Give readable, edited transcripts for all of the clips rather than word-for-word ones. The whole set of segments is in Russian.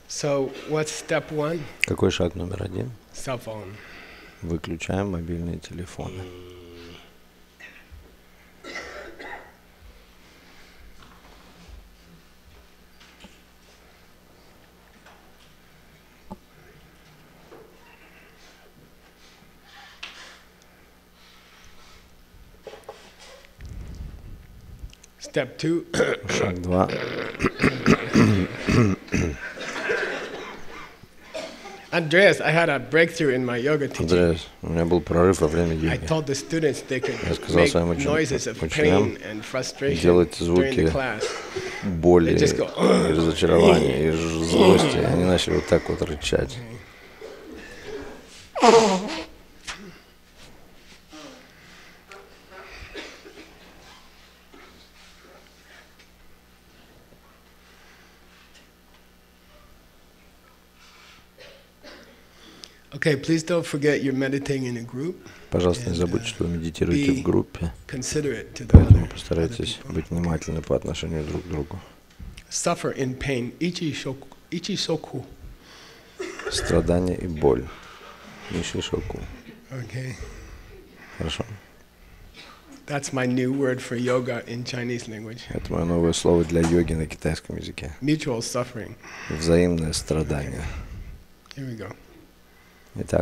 So what's step one? Какой шаг номер один? Cell phone. Выключаем мобильные телефоны. Step two. Шаг два. Andreas, I had a breakthrough in my yoga teaching. Андреас, у меня был прорыв во время I йоги. told the students they could Я сказал make своим noises of ученикам pain and frustration делать during the звуки class. боли They just go, и разочарования, и злости. Они начали вот так вот рычать. Okay, please don't forget you're meditating in a group. Пожалуйста, не забудьте, что вы медитируете в группе, Considerate to the поэтому other постарайтесь people. быть внимательны по отношению друг к другу. Suffer in pain. Ichi-soku. Страдание и боль. Нишишоку. Okay. Хорошо. That's my new word for yoga in Chinese language. Это мое новое слово для йоги на китайском языке. Mutual suffering. Взаимное страдание. Here we go. Итак,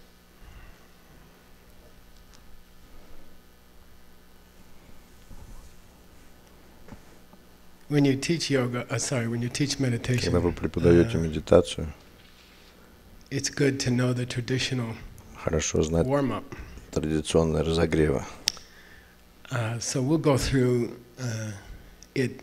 When you teach yoga, when you teach meditation, когда вы преподаете медитацию, it's good to know the traditional хорошо знать warm-up. традиционные разогревы. So we'll go through it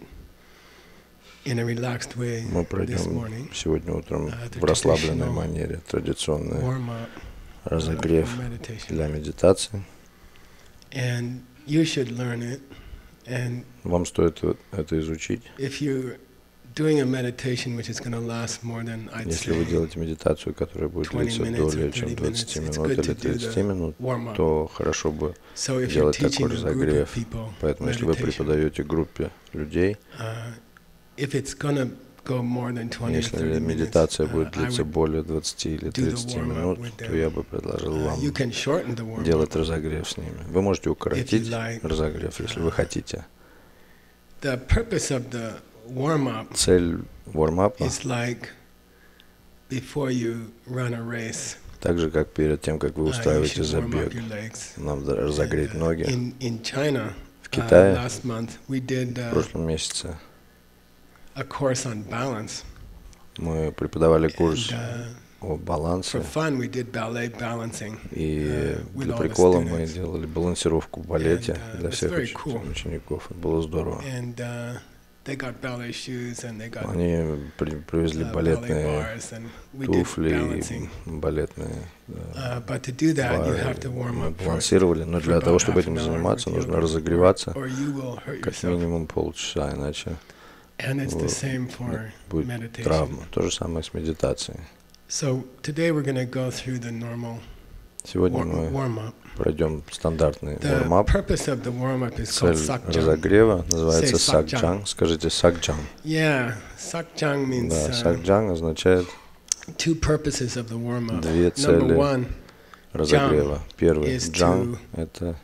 in a relaxed way Мы this пройдем morning. сегодня утром the в расслабленной traditional манере традиционный Warm-up разогрев for meditation. для медитации. And you should learn it. And Вам стоит это изучить. if you're doing a meditation which is going to last more than, I'd Если вы say, делаете медитацию, которая будет 20 длиться minutes or более 30 чем 20 minutes, it's минут good или to do 30 the минут, warm-up. то хорошо бы So if you're делать такой teaching a group of разогрев. people Поэтому если вы meditation, преподаете группе людей, if it's going to go more than 20 or если 30 minutes, медитация будет I длиться would более 20 или do the 30 warm-up минут, with то them. я бы предложил вам You can shorten the warm-up. делать разогрев с ними. Вы можете укоротить like. разогрев, если вы хотите. The purpose of the warm-up Цель вормапа, is like before you run a race. так же как перед тем, как вы You устраиваете should warm up забег, your legs. надо разогреть ноги. In China, В Китае last month we did в прошлом месяце a course on balance. мы преподавали курс And, о for балансе, fun, we did ballet balancing. и with для all the прикола мы students. делали балансировку в балете And, для it's всех very cool. учеников. Это было здорово. And they got ballet shoes and they got Они привезли ballet балетные bars and we did туфли balancing. и балетные But to do that, you бары. have to warm Мы up first. балансировали, но для for того, about чтобы half этим an hour заниматься, with нужно yoga, разогреваться or you will hurt как yourself. минимум полчаса, иначе And it's the same for будет meditation. травма. То же самое с медитацией. So today we're going to go through the normal Сегодня мы warm-up. пройдем стандартный The warm-up. purpose of the warm-up is called Цель sakjang. разогрева называется Say sakjang. сакджан. Скажите сакджан. Yeah, sakjang means Да, сакджан означает two purposes of the warm-up. две Number цели one, разогрева. Первый is джан to — это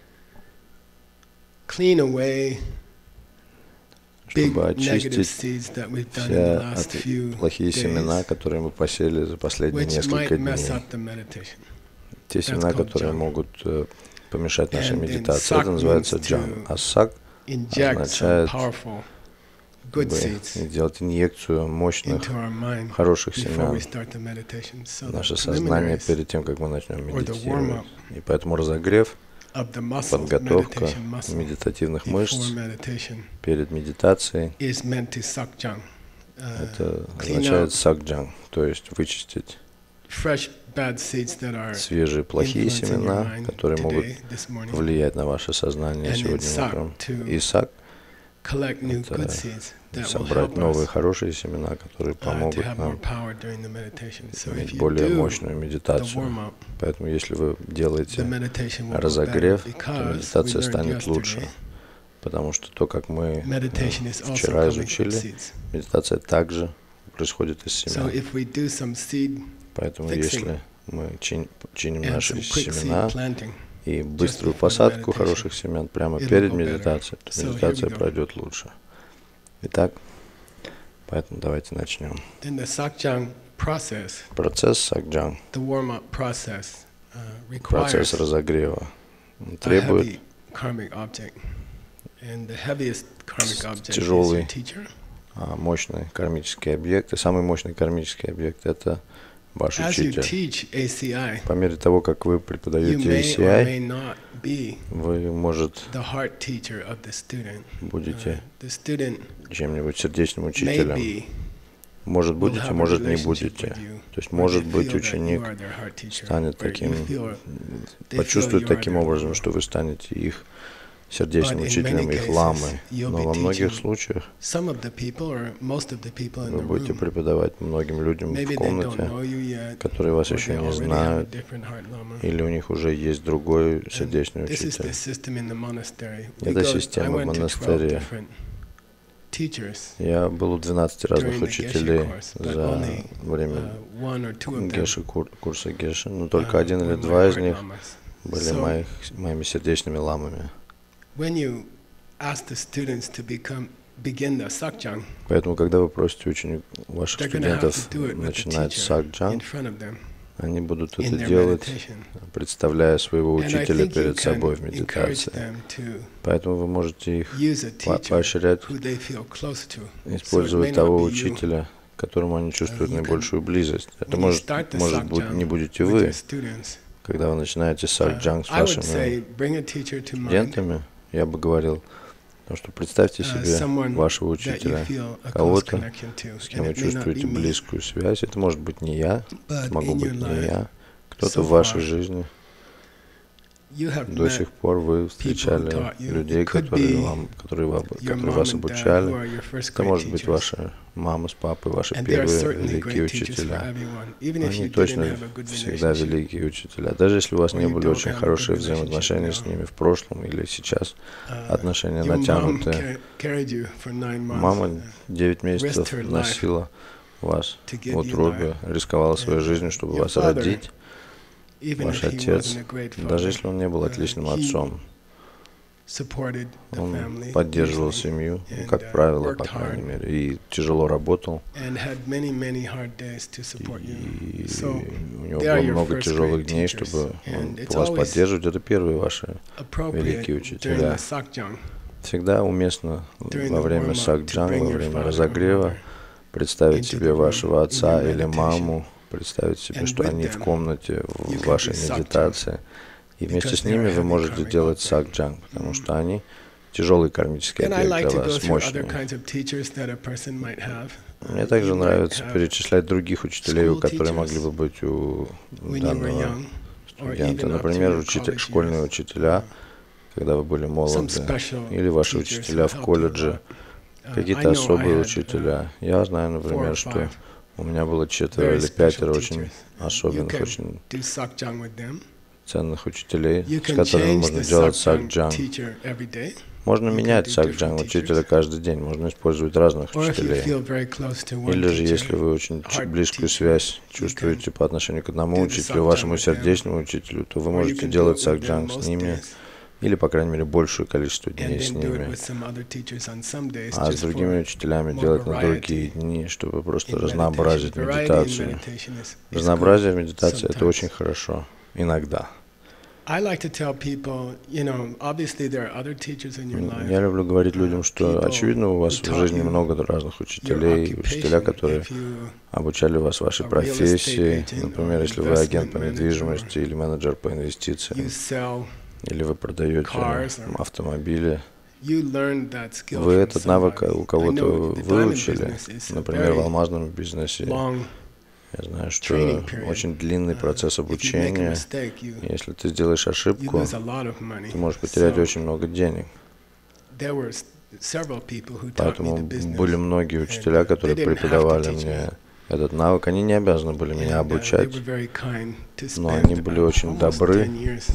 clean away big чтобы negative очистить seeds that we've done in все the last few плохие семена, days, которые мы посеяли за последние which might несколько mess дней. up the meditation. Те семена, called которые jhana. могут помешать нашей And then медитации. sak Это называется means джан. to А сак Inject some означает powerful, good seeds делать инъекцию мощных, into our mind хороших before we семян start the meditation. So в наше the сознание preliminaries перед тем, как мы начнем or the медитировать. warm-up И поэтому разогрев, of the muscles, подготовка meditation muscle, медитативных мышц before meditation перед медитацией, is meant to sakjang. это Clean означает up сакджан, то есть вычистить fresh bad seeds that are свежие плохие influencing your семена, mind которые могут today, this morning, влиять на ваше сознание and then сегодня sak утром. to И сак collect new это good seeds that will собрать help новые us хорошие семена, которые to помогут have more нам power during the meditation. So if иметь you более do мощную the медитацию. warm-up, Поэтому если вы the делаете meditation will go better разогрев, то because we медитация learned станет лучше. yesterday Потому что то, как мы meditation is also вчера collecting good изучили, seeds. медитация также происходит из So семян. if we do some seed Поэтому fixing если мы чиним and наши some quick seed семена planting, и быструю before the посадку meditation, хороших семян прямо it'll перед go better. медитацией, то So here we медитация go. пройдет лучше. Итак, поэтому давайте начнем. Then the sakjang process, Процесс сакджан, the warm-up process, процесс requires разогрева, a требует heavy karmic object. And the heaviest karmic object is тяжелый, your teacher. мощный кармический объект. И самый мощный кармический объект — это ваш As you учитель. teach ACI, По мере того, как вы you преподаете may or may ACI, not be вы, может, the heart teacher of the student. будете The student чем-нибудь сердечным may учителем. be Может will будете, have a может не relationship будете. with you, То есть where может they быть feel that you ученик are their heart teacher, станет where you таким, feel- they почувствует feel you are таким their образом, Guru. что вы станете их сердечным But in учителем, many их cases, ламой. you'll Но be во многих teaching случаях Some of the people or most of the people in вы the будете room, преподавать многим людям в maybe they don't комнате, know you yet, которые вас or еще they не already have a знают, different heart lama. или у них уже есть другой And сердечный this is the учитель. system in the monastery. We Это go- I система went to 12 монастыря. different teachers, Я был у 12 разных during the учителей Geshe course, but за only, время one or two of them, Геши, курса Геши, но только were один или my два из heart них lamas. были So, моими сердечными ламами. when you ask the students to begin the sakjang, Поэтому, когда вы просите ваших they're going to have студентов to do it with the начинать teacher in сакджан, front of them они будут in это their делать, meditation. представляя своего And I учителя think you перед собой в can encourage медитации. them to Поэтому вы можете их use a teacher поощрять, who they feel close to. So it использовать may того not be you. учителя, к которому они чувствуют You can- наибольшую близость. Это When you может start the быть, не sakjang будете with вы, your students, когда вы начинаете сакджан с I would say вашими bring a teacher to mind студентами, я бы говорил, потому что представьте себе someone вашего that you учителя, feel a close кого-то, connection to. с кем And вы it may not be чувствуете me, близкую связь. Это может быть не я, but могу in быть your не life, я, кто-то so в вашей far, жизни. you have До met сих пор вы встречали taught you. людей, It could которые be которые your которые mom вас and dad, who обучали. are your first Это great может быть teachers. ваша мама с папой, ваши And they are первые certainly великие great teachers for учителя. everyone, even if you Они didn't точно have a good всегда relationship. великие учителя. Даже если у вас Or не you были don't очень have a хорошие good взаимоотношения relationship с now. ними в прошлом или сейчас, отношения Your mom натянутые. carried you for 9 months Мама 9 месяцев her life носила вас to give в you утробе, рисковала своей And жизнью, чтобы your вас father, родить. even Ваш if he отец, wasn't a great father, даже если он не был отличным he отцом, supported the он family поддерживал usually, семью, and, как правило, worked по крайней hard. мере, и тяжело работал. and had many hard days to support you. И So у него they are было your много first тяжелых great дней, teachers, чтобы and it's вас always поддерживать. Это первые ваши appropriate великие during учителя. the sakjang, Всегда уместно during во the время warm-up, to сакджан, bring во your время father or разогрева mother представить into себе the room вашего in отца your или meditation. маму, представить себе, And что with они в them комнате you в can вашей do sakjang, медитации. И вместе because с they are ними вы heavy можете karmic делать object. сакджан, потому что они тяжелый кармический And I объект like для to go вас, through other мощный. kinds of teachers that a person might have. Мне также You might нравится have перечислять других учителей, school которые teachers могли бы быть у when you were данного young, or студента. even up to Например, your college школьные years. учителя, когда вы были Some молоды, special или ваши teachers учителя who в helped you a колледже, lot. I какие-то know I особые had, учителя. Я знаю, 4 например, or что 5 у меня было 4 very или special 5 очень teachers. You особенных, can очень do sakjang with them. ценных учителей, You с can которыми change можно the делать sakjang сакджан. teacher every day. Можно You can менять do сакджан different учителя teachers. каждый день, можно использовать разных Or if you учителей. feel very close to one Или же, если teacher, вы очень heart близкую teacher, связь you чувствуете по отношению к одному do the учителю, sakjang вашему with them. сердечному учителю, то вы or you можете can do делать it with them сакджан с most ними, days, или, по крайней мере, большее количество and дней с then do it ними. with some other teachers on some days, А с just другими for учителями more делать на variety другие дни, чтобы просто in разнообразить meditation. Variety in медитацию. meditation is Разнообразие в good медитации — это sometimes. очень хорошо. Иногда. I like to tell people, obviously there are other teachers in your life. Я люблю говорить людям, что, people очевидно, у вас who в taught жизни you много разных Your учителей, учителя, occupation, которые if you обучали вас вашей a real estate профессии. agent Например, or если вы агент по investment manager недвижимости или менеджер по you инвестициям, sell, или вы продаете cars or- автомобили, you learned that skill вы from этот навык somebody. у I кого-то know the diamond выучили. business is a Например, в very алмазном бизнесе long я знаю, что training period. очень длинный процесс If you make a обучения. mistake, you Если ты сделаешь ошибку, lose a lot of money. ты можешь потерять So очень много денег. there were several people who taught me Поэтому the business. были многие учителя, and которые they didn't have to преподавали teach мне me. этот навык. Они не обязаны были меня And, обучать, they were very kind to но spend они были очень almost добры. 10 years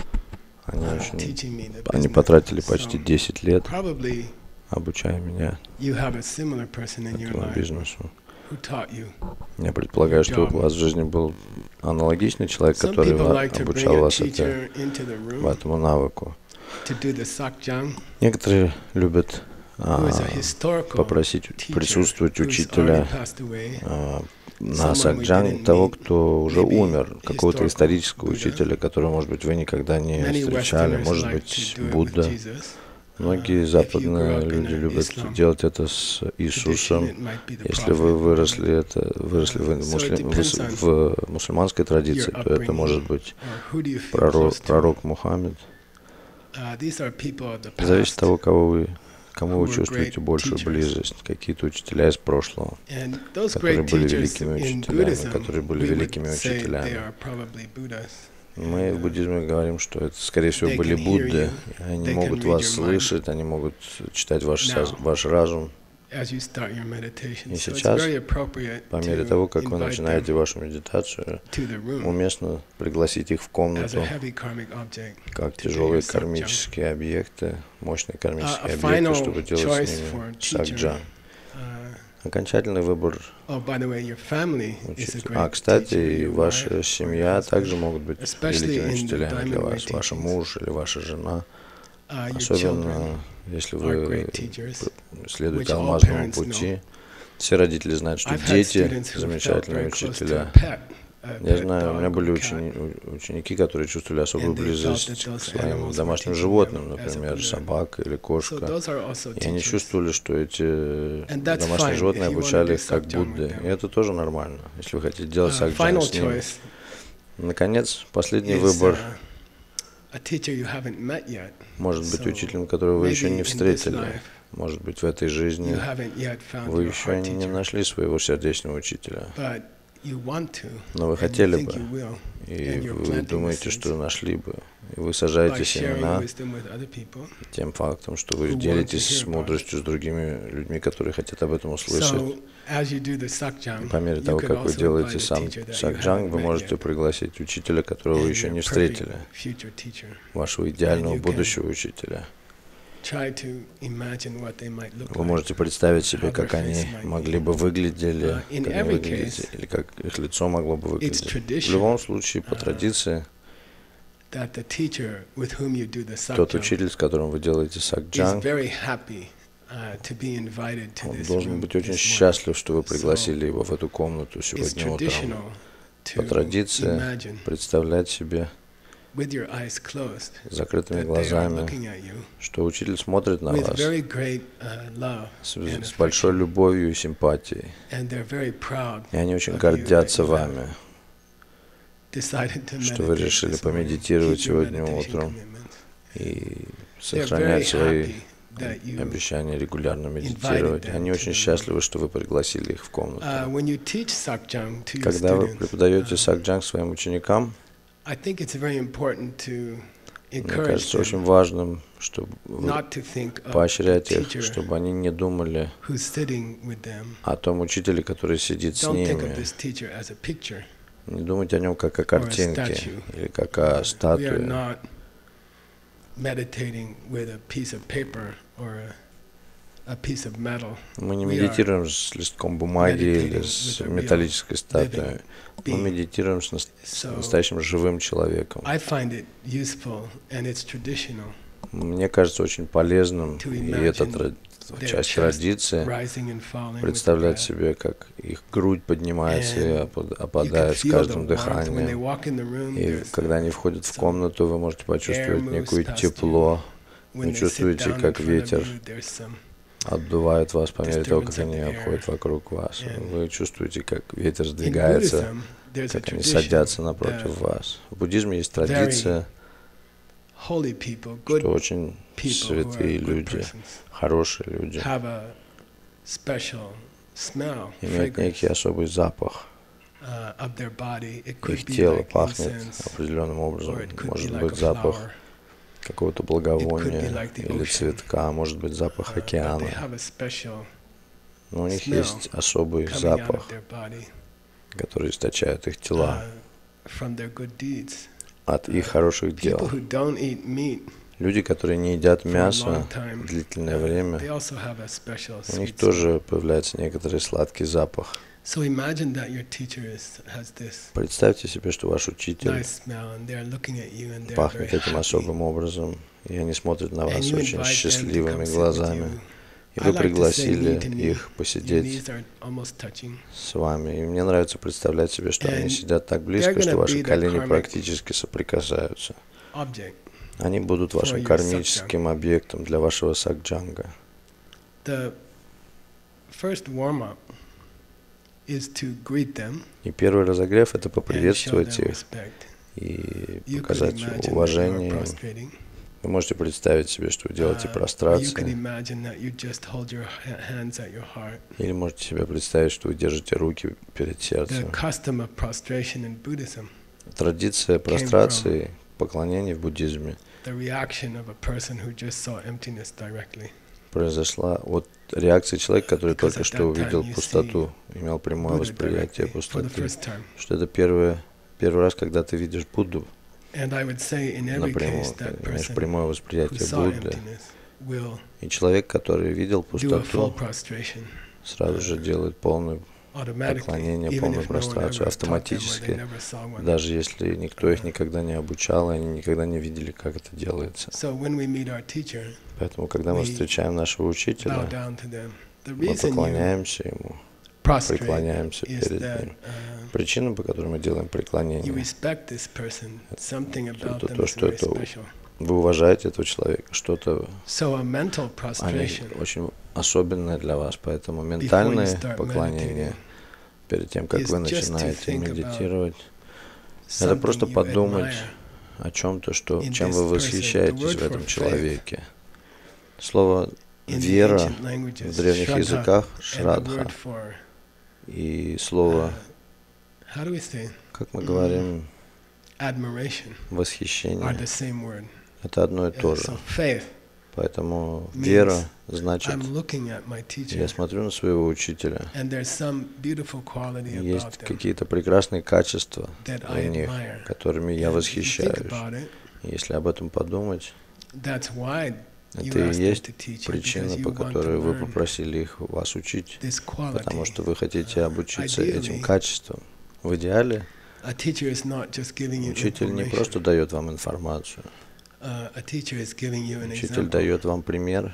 Они, teaching me the они business. потратили почти So 10 лет, probably обучая меня you have a similar person in your этому life. бизнесу. who taught you. Я предполагаю, что у вас в жизни был аналогичный человек, Some который people like to bring обучал a вас teacher into the этому room навыку. to do the sakjang, Некоторые любят who is a historical попросить teacher присутствовать who's already учителя passed away. на Someone we сакджан didn't того, meet, кто уже maybe умер, какого-то historical исторического Buddha. учителя, которого, может быть, вы никогда не Many встречали, Westerners может like быть, to do it with Будда. Jesus. Многие If you grew западные up in люди an любят Islam делать это с tradition, Иисусом. it might be the Если вы Prophet выросли, Muhammad. выросли So it depends on в мусульманской традиции, your то это upbringing, может быть or who do you feel close to. пророк Мухаммед. These are people of the Зависит от того, past. кому who вы were чувствуете great большую teachers. близость, какие-то учителя из прошлого, And those которые great были teachers великими in учителями, Buddhism, которые были we would великими say they учителями. are probably Buddhas. Мы в буддизме говорим, что это, скорее всего, They были can hear Будды. you, Они they могут can read вас your mind. слышать, они могут читать ваш Now, разум. As you start your meditation, И so it's сейчас, very appropriate по мере to того, как вы invite начинаете them вашу медитацию, to the room уместно пригласить их в as a комнату heavy karmic object. как to do тяжелые your кармические объекты, мощные кармические A объекты, final чтобы делать choice с for ними teacher. сакджан. Окончательный выбор Oh, by the way, your family is a учителя. great Кстати, teacher. и Your ваша wife or семья husband. также могут быть Especially великими in the учителями для Diamond Way вас. Ваш teachings. муж или ваша жена. Your children Особенно, если are вы great teachers. следуете which all алмазному parents пути. Все родители знают, что I've had дети students who felt замечательные very close to a учителя. pet, a Я pet знаю, у меня dog были or cat. ученики, которые чувствовали особую And they felt близость that those к своим animals were домашним teaching животным, them as a например, Buddha. собака или So кошка. those are also И они teachers. чувствовали, что эти And that's домашние fine животные if you wanna обучали do их как sakjang with Будды. them. И это тоже нормально, если вы хотите делать сакджан Final с ними. choice Наконец, последний is выбор a teacher you haven't met yet. может быть So учителем, которого вы еще maybe не in this встретили. life Может быть, в этой жизни you haven't yet found вы your еще heart не teacher, нашли своего сердечного учителя. but you want to, Но вы and you хотели think бы, you will, и and you're вы planting the думаете, seeds что нашли бы. И вы by сажаете sharing семена wisdom with other people. тем фактом, что who вы want to делитесь hear с about мудростью с другими людьми, которые хотят об этом услышать. So, as you do the sakjang, По мере you того, could как вы also делаете invite a сам teacher that you сакджан, haven't вы met можете yet, пригласить учителя, которого вы and еще your не perfect встретили, future teacher. вашего идеального And you can будущего учителя. Try to imagine what they might look Вы like. можете представить себе, how как their они face might могли be. бы выглядели, In как они every выглядели, case, или как их лицо могло бы выглядеть. В tradition, любом случае, по традиции, That the teacher with whom you do the тот sakjang учитель, с которым вы делаете is сакджан, very happy to be invited to он this должен room быть очень this morning. счастлив, что вы пригласили его в эту комнату It's сегодня утром. traditional По to традиции imagine представлять себе with your eyes closed с закрытыми that they are глазами, looking at you что учитель смотрит на with вас very great love с and большой affection. любовью и симпатией. And they're very proud И они очень of you гордятся that you вами, decided to что вы meditate решили this morning, помедитировать keep your сегодня meditation утром commitments. и They're very сохранять свои happy that you обещания регулярно медитировать. Они очень счастливы, что вы пригласили их в комнату. when you teach sakjang to your Когда вы students, преподаете сакджан своим ученикам, I think it's very important to мне encourage кажется them очень важным, чтобы вы not to think of the поощрять их, teacher чтобы они не думали who's sitting with them. о том учителе, который сидит с Don't think of ними. this teacher as a picture. Не думайте о нем как о картинке statue. или как о We are статуе. not meditating with a piece of paper or a piece of metal. Мы не we are медитируем с листком бумаги или meditating с with a real металлической статуей. Мы being. медитируем с So настоящим живым человеком. I find it useful and it's traditional Мне кажется очень полезным, to и это imagine their часть chest традиции, rising and falling with the представлять breath. себе, как их грудь поднимается и And You can опадает с feel the каждым warmth when they дыханием. walk in the room. И There's когда они входят в some комнату, вы можете почувствовать moves некое past тепло, when вы they sit чувствуете, down in как front of ветер you, there's some отдувает вас по мере того, как disturbance of они the air. обходят вокруг вас. And Вы чувствуете, как ветер in сдвигается, Buddhism, there's a как они tradition садятся напротив that вас. В буддизме есть традиция, holy people, good что очень people who святые are good люди, persons, хорошие люди, have a special smell, имеют некий fragrance особый запах. of their body. It could Их be тело like пахнет incense, определенным образом. or it could be Может like быть a запах flower. какого-то It could be благовония like the или ocean. цветка, может быть запах But they океана. have a special Но у них smell есть особый coming out запах, of their body который источают их тела from their good deeds. от их хороших People дел. who don't eat meat Люди, которые не едят for a мясо long time, длительное время, they also have a special у них sweet тоже появляется некоторый сладкий запах. smell. So imagine that your teacher has this Представьте себе, что ваш учитель nice smell, and they're looking at you, and they're very пахнет этим happy. особым образом, и они смотрят на And вас you очень invite them to счастливыми come sit with глазами. you. И I вы like to say knee пригласили to knee. их Your посидеть knees are almost touching. с вами. И мне нравится представлять себе, что они And сидят так they're близко, что gonna ваши be the колени karmic практически соприкасаются. object Они будут for вашим your кармическим объектом для вашего сакджанга. The first warm-up is to greet them И первый разогрев — это and show поприветствовать them их respect. и You could показать imagine that you are уважение им. prostrating. Вы можете представить себе, что вы делаете Or you could прострации, imagine that you just hold your hands at your heart. или можете себе представить, что вы держите руки перед The сердцем. custom of prostration in Buddhism, Традиция прострации, поклонения в буддизме the reaction of a person who just saw emptiness directly. произошла от реакции человека, который Because только at что that увидел time you пустоту, имел прямое Buddha восприятие directly for the пустоты. first time. Что это первый раз, когда ты видишь Будду And I would say in every напрямую, case that имеешь person прямое who восприятие saw Будды. emptiness will И человек, который видел do a full пустоту, prostration сразу же делает полное automatically, поклонение, even полную if no one прострацию ever taught them or they автоматически, never saw one. даже если никто их никогда не обучал, и они никогда не видели, как это делается. So when we meet our teacher, Поэтому, когда мы we встречаем нашего bow учителя, down to them. The мы reason you поклоняемся ему, prostrate преклоняемся is перед that ним. Причина, по которой мы делаем you преклонение, respect this person. Something about то, them is что very это special. вы уважаете этого человека, что-то So a mental они prostration очень особенное для вас, поэтому before you ментальное start поклонение, meditating перед тем, как is вы just to начинаете think about медитировать, это просто something you подумать admire о чем-то, in чем this вы person. The восхищаетесь word в for этом faith человеке. Слово in the «вера» ancient languages, в древних shraddha, языках and the «шрадха» word for и слово, how do we say как мы говорим, admiration are восхищение. the same word. Это одно и то же. So faith, Поэтому means вера значит, I'm looking at my teacher, я смотрю на своего учителя, and there's some beautiful quality и есть about them какие-то прекрасные качества that в I них, admire. которыми я And if you think восхищаюсь. about it, И если об этом подумать, that's why you это и asked them есть to teach you, причина, because по you want которой to вы learn попросили их вас учить, this потому quality. что вы хотите обучиться этим Ideally, качествам. В идеале a teacher is not just giving you учитель не information. просто дает вам информацию, A teacher is giving you an учитель example. дает вам пример.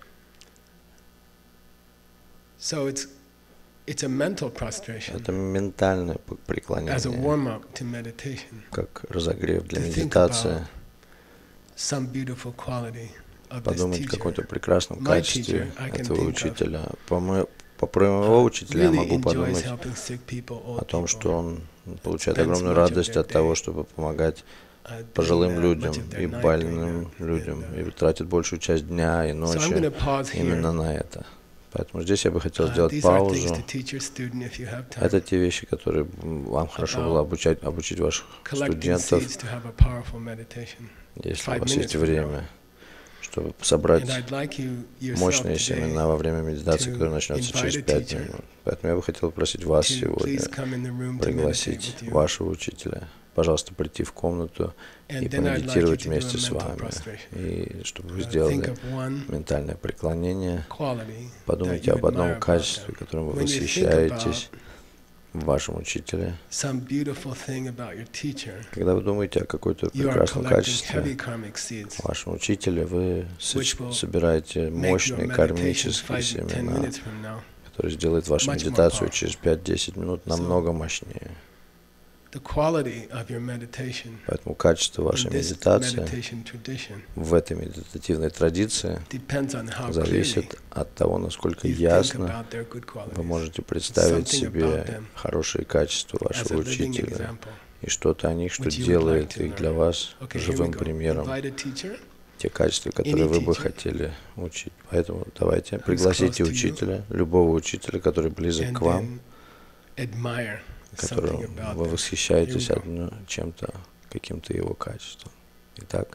So it's a mental prostration Это ментальное as a преклонение, warm-up to meditation. как разогрев для To think медитации. Some beautiful quality of this Подумать о teacher. каком-то прекрасном My качестве teacher, I can этого think of, учителя. По моего учителя я really могу enjoys подумать helping sick people, о old том, people, что он получает spends огромную much of радость their от того, day, чтобы помогать doing пожилым that, людям much of their и night doing больным that. людям, And, и тратит большую часть дня и So I'm ночи going to pause именно here. на это. Поэтому здесь я бы хотел сделать These are things паузу. to teach your student if you have time. Это те вещи, которые вам хорошо было обучить ваших Collecting студентов, seeds to have a powerful meditation. если у 5 вас minutes есть from now. время, чтобы собрать And I'd like you yourself мощные today семена во время медитации, to которая начнется через invite a 5 teacher минут. Поэтому я бы хотел попросить вас to сегодня please come in the room to meditate пригласить with you. вашего учителя, пожалуйста, прийти в комнату And и then I'd like you помедитировать to do вместе a с mental вами. prostration. И чтобы вы Think сделали of one ментальное преклонение, quality that подумайте you об одном admire about качестве, them. которым вы When you think восхищаетесь about в вашем учителе. some beautiful thing about your teacher, Когда вы думаете о какой-то you are прекрасном collecting качестве heavy karmic seeds, в вашем учителе, вы which will собираете make your мощные meditation кармические 5 to 10 семена, minutes from now которые сделают вашу much more медитацию powerful. через 5-10 минут намного мощнее. The quality of your meditation Поэтому качество вашей in this медитации meditation tradition в этой медитативной традиции depends on how clearly зависит от того, насколько you think ясно about their good вы qualities. можете представить Something about себе them хорошие качества As вашего a living учителя example. и что-то о них, что which you would делает like to их для learn. вас Okay, here we живым go. примером. Invite a teacher. Те качества, которые вы бы teacher хотели учить. Поэтому давайте close пригласите to you. учителя, любого учителя, который близок And к вам, then admire которым something about вы them. восхищаетесь Here we go. чем-то, каким-то его качеством. Итак,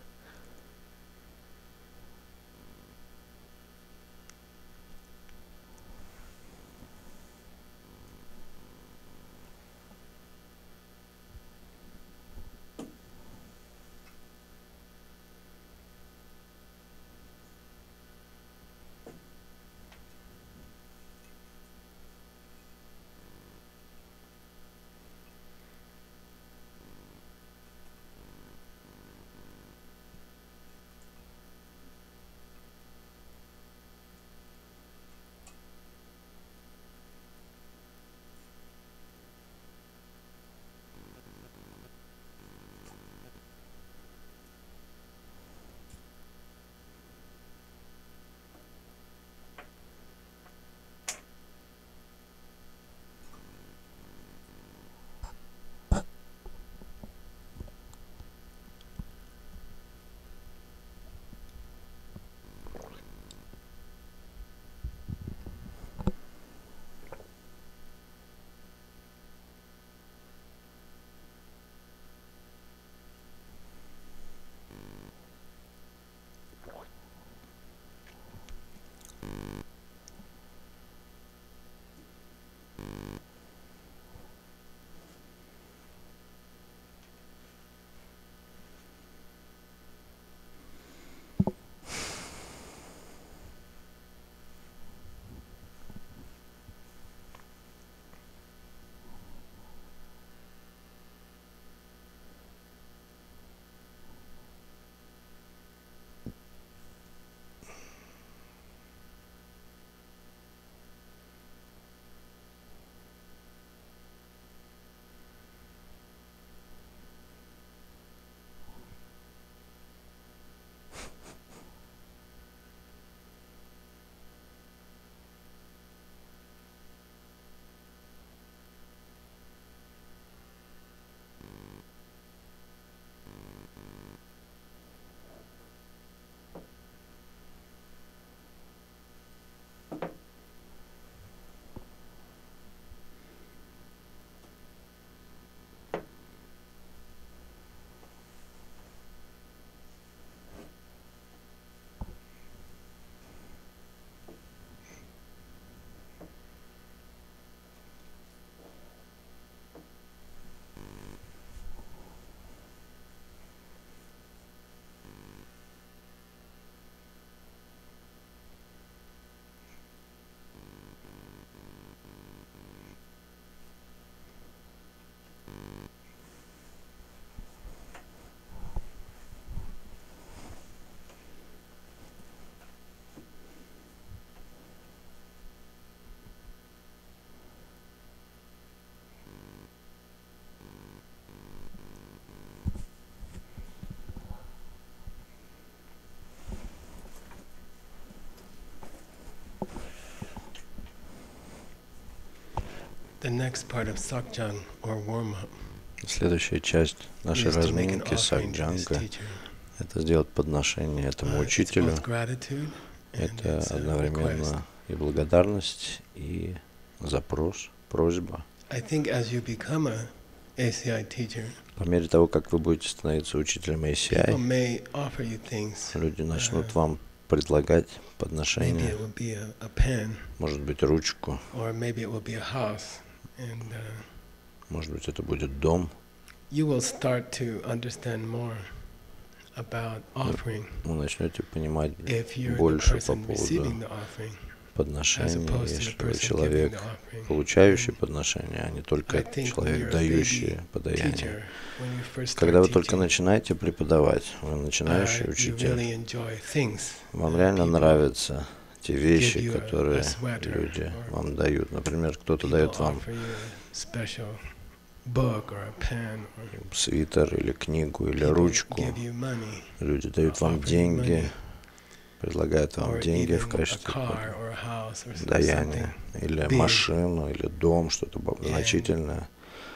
The next part of Sakjang, or warm-up, Следующая часть нашей is to make an разминки offering to this саджанга teacher. – это сделать подношение этому It's учителю. both gratitude and Это it's a request. одновременно и благодарность, и запрос, просьба. I think as you become a ACI teacher, По мере того, как вы будете становиться учителем people ACI, may offer you things. люди начнут вам предлагать Maybe подношения, it will be a pen, может быть, ручку, or maybe it will be a house, and может быть, это будет дом. you will start to understand more about offering Вы начнете понимать if you're the больше по person receiving поводу the offering, as подношения, opposed to the если вы person giving человек, the offering. получающий подношение, а не I только think when человек, you're a дающий baby подаяние. teacher, when you first Когда вы start только teaching, начинаете преподавать, вы начинающий you учитель, really enjoy things вам that реально people нравятся те вещи, you a которые sweater люди or вам дают. Например, кто-то people дает вам offer you a special book or a pen, or свитер или книгу или people ручку. give you money, Люди дают вам offer you деньги, money, предлагают вам or деньги even в a качестве car or a house or даяния, something. или big. машину, или дом, что-то значительное.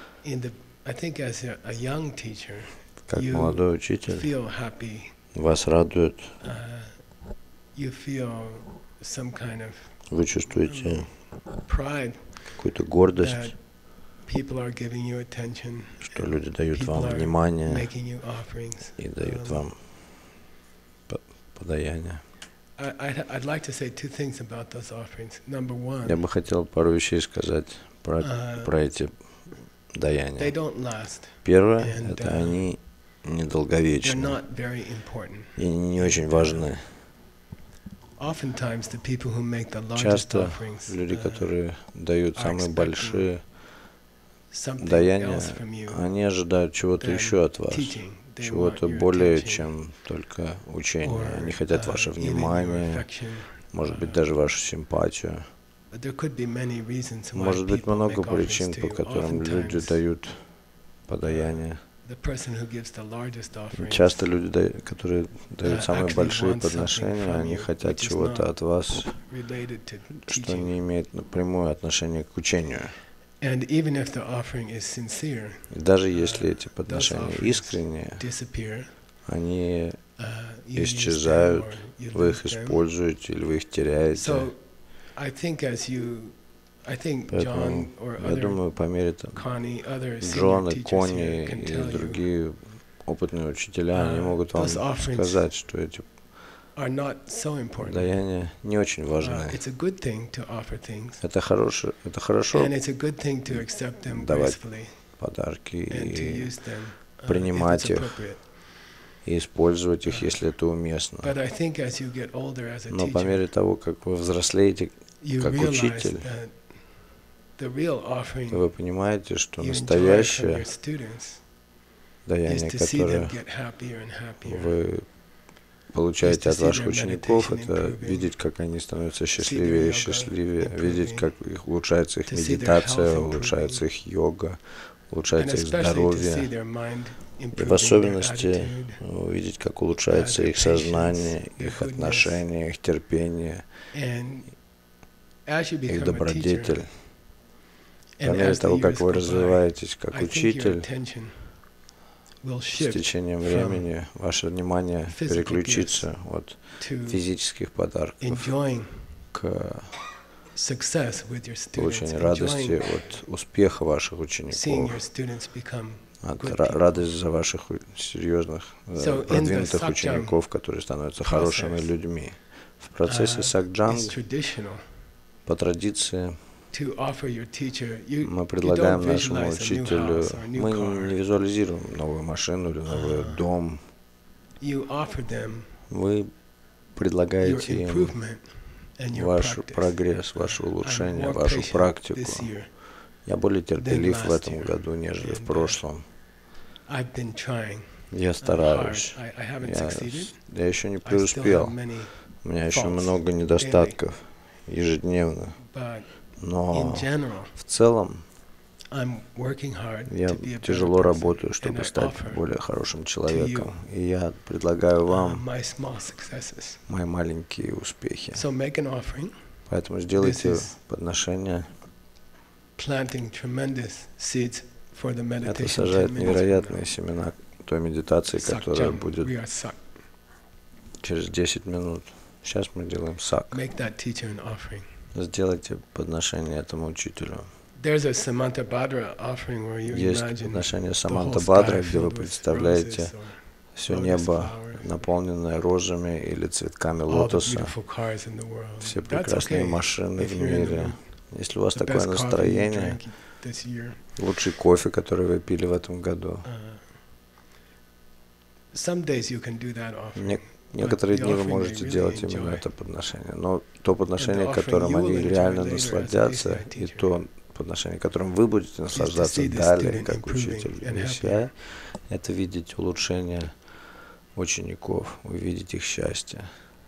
I think as a young teacher, Как you молодой учитель, feel happy. вас радует, You feel some kind of вы чувствуете pride какую-то that гордость, people are giving you attention, что люди дают people вам are внимание making you offerings. и дают вам подаяние. I'd like to say two things about those offerings. Number one, Я бы хотел пару вещей сказать про эти they даяния. don't last. Первое, and, это они They're недолговечны not very important. и не очень важны. Oftentimes, the people who make the largest Часто offerings люди, которые дают are самые expecting большие something даяния, else from you они ожидают чего-то than еще от вас, teaching. They чего-то want your более, attention, чем только учение. or, Они хотят ваше even your внимание, affection. может быть, даже вашу симпатию. But there could be many reasons why Может быть, people много make причин, offerings по to you. которым люди Oftentimes, дают подаяние. the person who gives the largest offerings Часто люди, которые дают самые actually большие want something подношения, from они you, хотят which is чего-то not от вас, related to что teaching. не имеет напрямую отношения к учению. And even if the offering is sincere, И даже если эти those подношения offerings искренние, disappear. они You use them исчезают, or you вы их lose them. используете или вы их теряете. So, I think John Поэтому or я other думаю, по мере того, Connie, other senior Джон и teachers Конни here can и tell you другие опытные учителя, они могут вам those offerings сказать, что эти are not so important. даяния не очень важны. It's a good thing to offer things, Это хорошо and it's a good thing to accept them давать gracefully подарки and to и use them if принимать it's их, appropriate. и использовать их, если это уместно. But I think as you get older as a Но по teacher, мере того, как вы взрослеете, you как realize учитель, that the real offering вы понимаете, что you enjoy from настоящее your students is даяние, to see them которое get happier and happier. вы получаете to от see ваших their учеников, meditation это improving, видеть, как они становятся see their счастливее и yoga счастливее, видеть, improving, как их улучшается их to see their медитация, health улучшается их йога, and улучшается их especially to see здоровье, their mind и в improving, their особенности attitude, увидеть, как улучшается their их сознание, patience, their их goodness. отношения, их терпение, and as you их become a teacher, добродетель. По and мере as the того, как years вы go by, развиваетесь как I think your учитель, attention will с shift течением времени ваше внимание physical переключится от to физических подарков enjoying к success with your students, получению радости enjoying от успеха ваших seeing учеников, your students become от good people. радость за ваших серьезных, So in the продвинутых Sakjang учеников, которые становятся process, хорошими людьми. В процессе It's сакджанг, traditional по традиции, to offer your teacher. You мы don't предлагаем нашему visualize a new учителю, house or a new мы car. не визуализируем новую машину или новый дом, You offer them вы your предлагаете им improvement and your ваш practice. прогресс, ваше I'm улучшение, more вашу patient практику. this year. Я более терпелив в last этом year. году, нежели в And, прошлом. I've been trying Я hard. стараюсь. I haven't Я, succeeded. я еще не I still have преуспел. many, У меня еще faults много недостатков ежедневно. but Но in general, в целом I'm working hard я to be a better тяжело person, работаю, and чтобы I стать offer более хорошим человеком. И я предлагаю вам my small successes. мои маленькие успехи. So make an offering. Поэтому сделайте This is подношение planting tremendous seeds for the Это meditation. сажает 10 minutes from невероятные now. семена той медитации, которая Sakjang. будет We are sak. через 10 минут. Сейчас мы делаем сак. Make that teacher an offering. Сделайте подношение этому учителю. There's a Samantabhadra offering where you Есть imagine подношение the whole Саманта sky Бадра, где вы filled with представляете roses or все lotus небо, flowers, наполненное розами или цветками all the лотоса, beautiful cars in the world. все That's прекрасные okay машины if в you're in the мире. mood. Если у вас The такое best coffee you настроение, drank this year. лучший кофе, который вы пили в этом году. Some days you can do that offering. Некоторые the дни вы offering можете they really делать именно enjoy. это подношение. Но то подношение, offering которым you они will enjoy реально later as a насладятся, DCI и teacher. то подношение, которым вы будете наслаждаться see the далее, student как improving учитель and DCI, это видеть улучшение учеников, увидеть их счастье.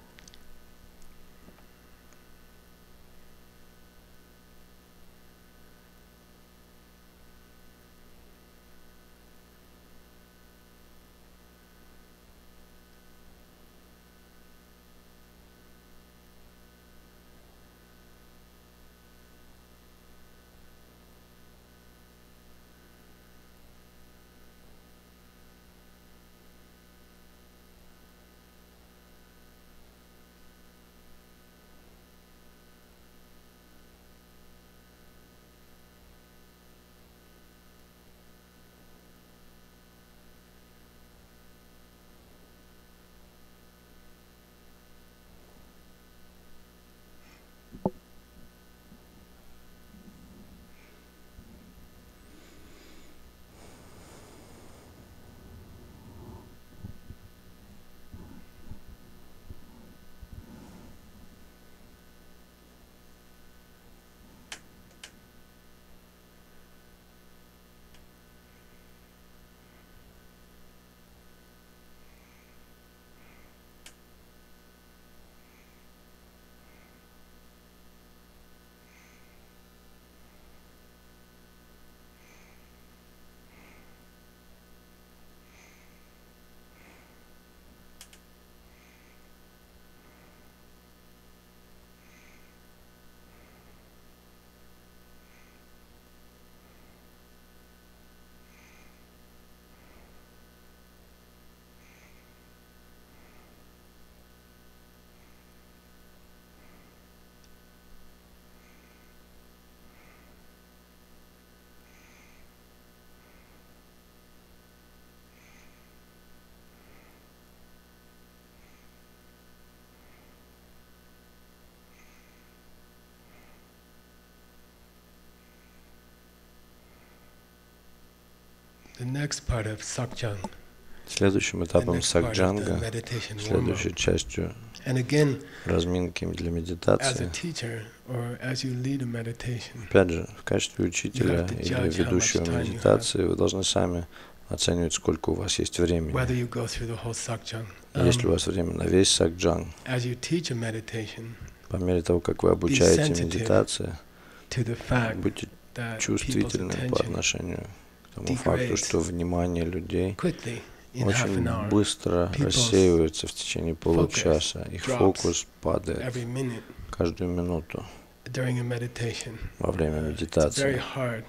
The next part of Sakjang, Следующим the этапом next part of the сакджанга, meditation warm-up. следующей частью And again, разминки для as a медитации, teacher or as you lead a meditation, опять же, в качестве учителя to или judge how ведущего much time you медитации вы должны сами оценивать, сколько у вас есть времени. whether you go through the whole Sakjang. Есть ли у вас время на весь сакджанг? As you teach a meditation, По мере того, как вы обучаете sensitive медитации, to the fact будьте that people's чувствительны по attention отношению к тому факту, что внимание людей quickly in half an очень hour, быстро people's рассеивается в течение получаса. Их drops фокус падает every minute каждую минуту during a meditation. во время It's very медитации. hard,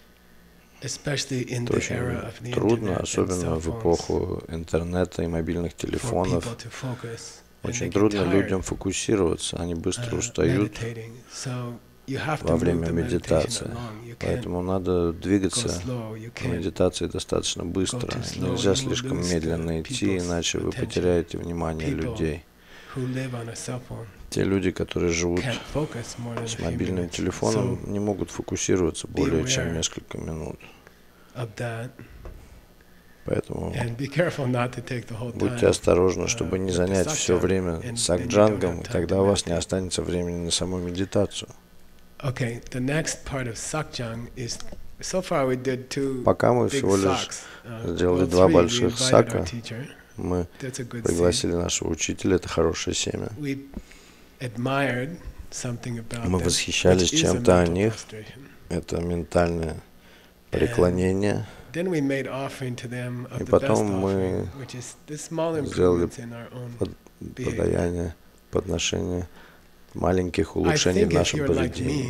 especially in Это the era очень of the трудно, internet and особенно cell в phones, эпоху интернета и мобильных for телефонов. people to focus. And they Очень get трудно tired, людям фокусироваться, они быстро устают meditating. So you have to во move время the meditation медитации. along. You can't Поэтому надо go двигаться slow. You в can't медитации достаточно быстро. too slow, Нельзя you will слишком lose the медленно идти, people's иначе вы attention. потеряете внимание People людей. who live on a cell phone Те люди, которые живут can't focus more than a с few мобильным minutes. телефоном, So не могут фокусироваться более чем aware несколько минут. of that, Поэтому and be careful not to take the whole будьте time. осторожны, чтобы не with the занять все sakshan, время and then you don't сакджангом, have и time тогда to у вас не meditate. останется времени на саму медитацию. Okay, the next part of Sakjang is, so far we did two Пока мы big всего лишь saks. сделали Well, два three, we больших invited our сака. teacher. Мы That's a good seed. пригласили нашего учителя, это хорошее семя. We admired something about Мы them, восхищались which is a чем-то о mental них. prostration. Это ментальное преклонение. Then we made offering to them of И the best потом мы offering, which is the small сделали improvements in our own подаяние, подношение маленьких I улучшений think в if нашем you're like поведении. me,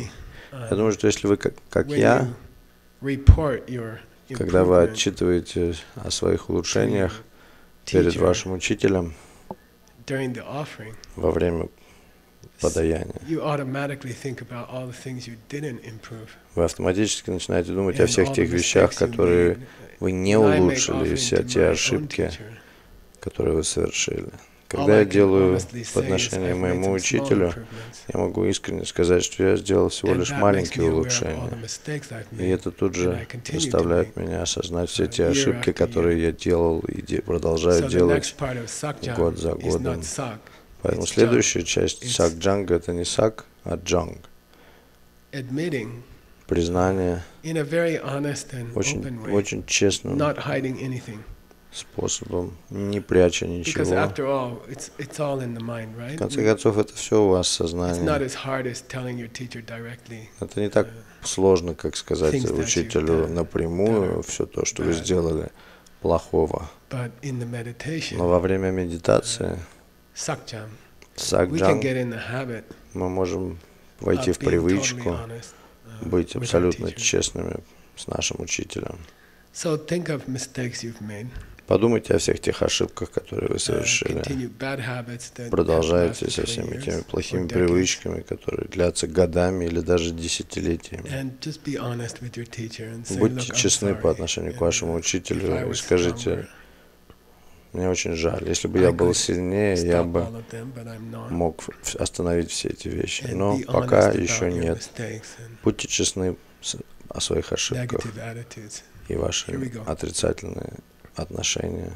Я думаю, что если вы, как when я, you report your когда вы improvement отчитываете о своих to your улучшениях перед teacher вашим учителем during the offering, во время подаяния, you automatically think about all the things you didn't improve вы автоматически начинаете думать о and всех all the тех вещах, mistakes you которые made. вы не When I make улучшили, и offering все to те my own ошибки, teacher, которые вы совершили. all Когда I я can делаю honestly по say is отношению к I've made моему some small учителю, improvements, я могу искренне сказать, что я сделал всего and лишь that makes маленькие me aware of all the улучшения. mistakes I've И made, это тут and I же continue to заставляет make меня осознать все те year ошибки, after которые year. я делал и продолжаю So the делать next part of Sakjam год за is not годом. sak, Поэтому it's jhang. следующая часть It's сакджанга — это не сак, а джанг. admitting Признание in a very honest and open way, очень честным not hiding anything. способом, не пряча Because ничего. after all, it's all in the mind, В right? конце концов, это все у вас в It's not сознании. as hard as telling your teacher directly Это не так сложно, как сказать things that you've учителю done напрямую все то, что вы bad. сделали плохого. But in the meditation, Но во время медитации, Sakjam, we can сакджанг, get in the habit мы можем войти of в being totally привычку honest быть with our абсолютно teacher. честными с нашим учителем. So think of mistakes you've made. Подумайте о всех тех ошибках, которые вы совершили. Continue bad habits that have Продолжайте lasted со for всеми years теми or плохими decades. привычками, которые длятся годами или даже десятилетиями. And just be honest with your teacher and say, Будьте look, I'm честны по sorry. отношению к And, вашему if I учителю и was скажите: stronger, мне очень жаль, если бы я I был could сильнее, я stop бы all of them, but I'm not. мог остановить все эти вещи. And Но be пока honest еще about your нет. mistakes and Будьте честны о своих ошибках negative attitudes. и ваши Here we go. отрицательные отношения.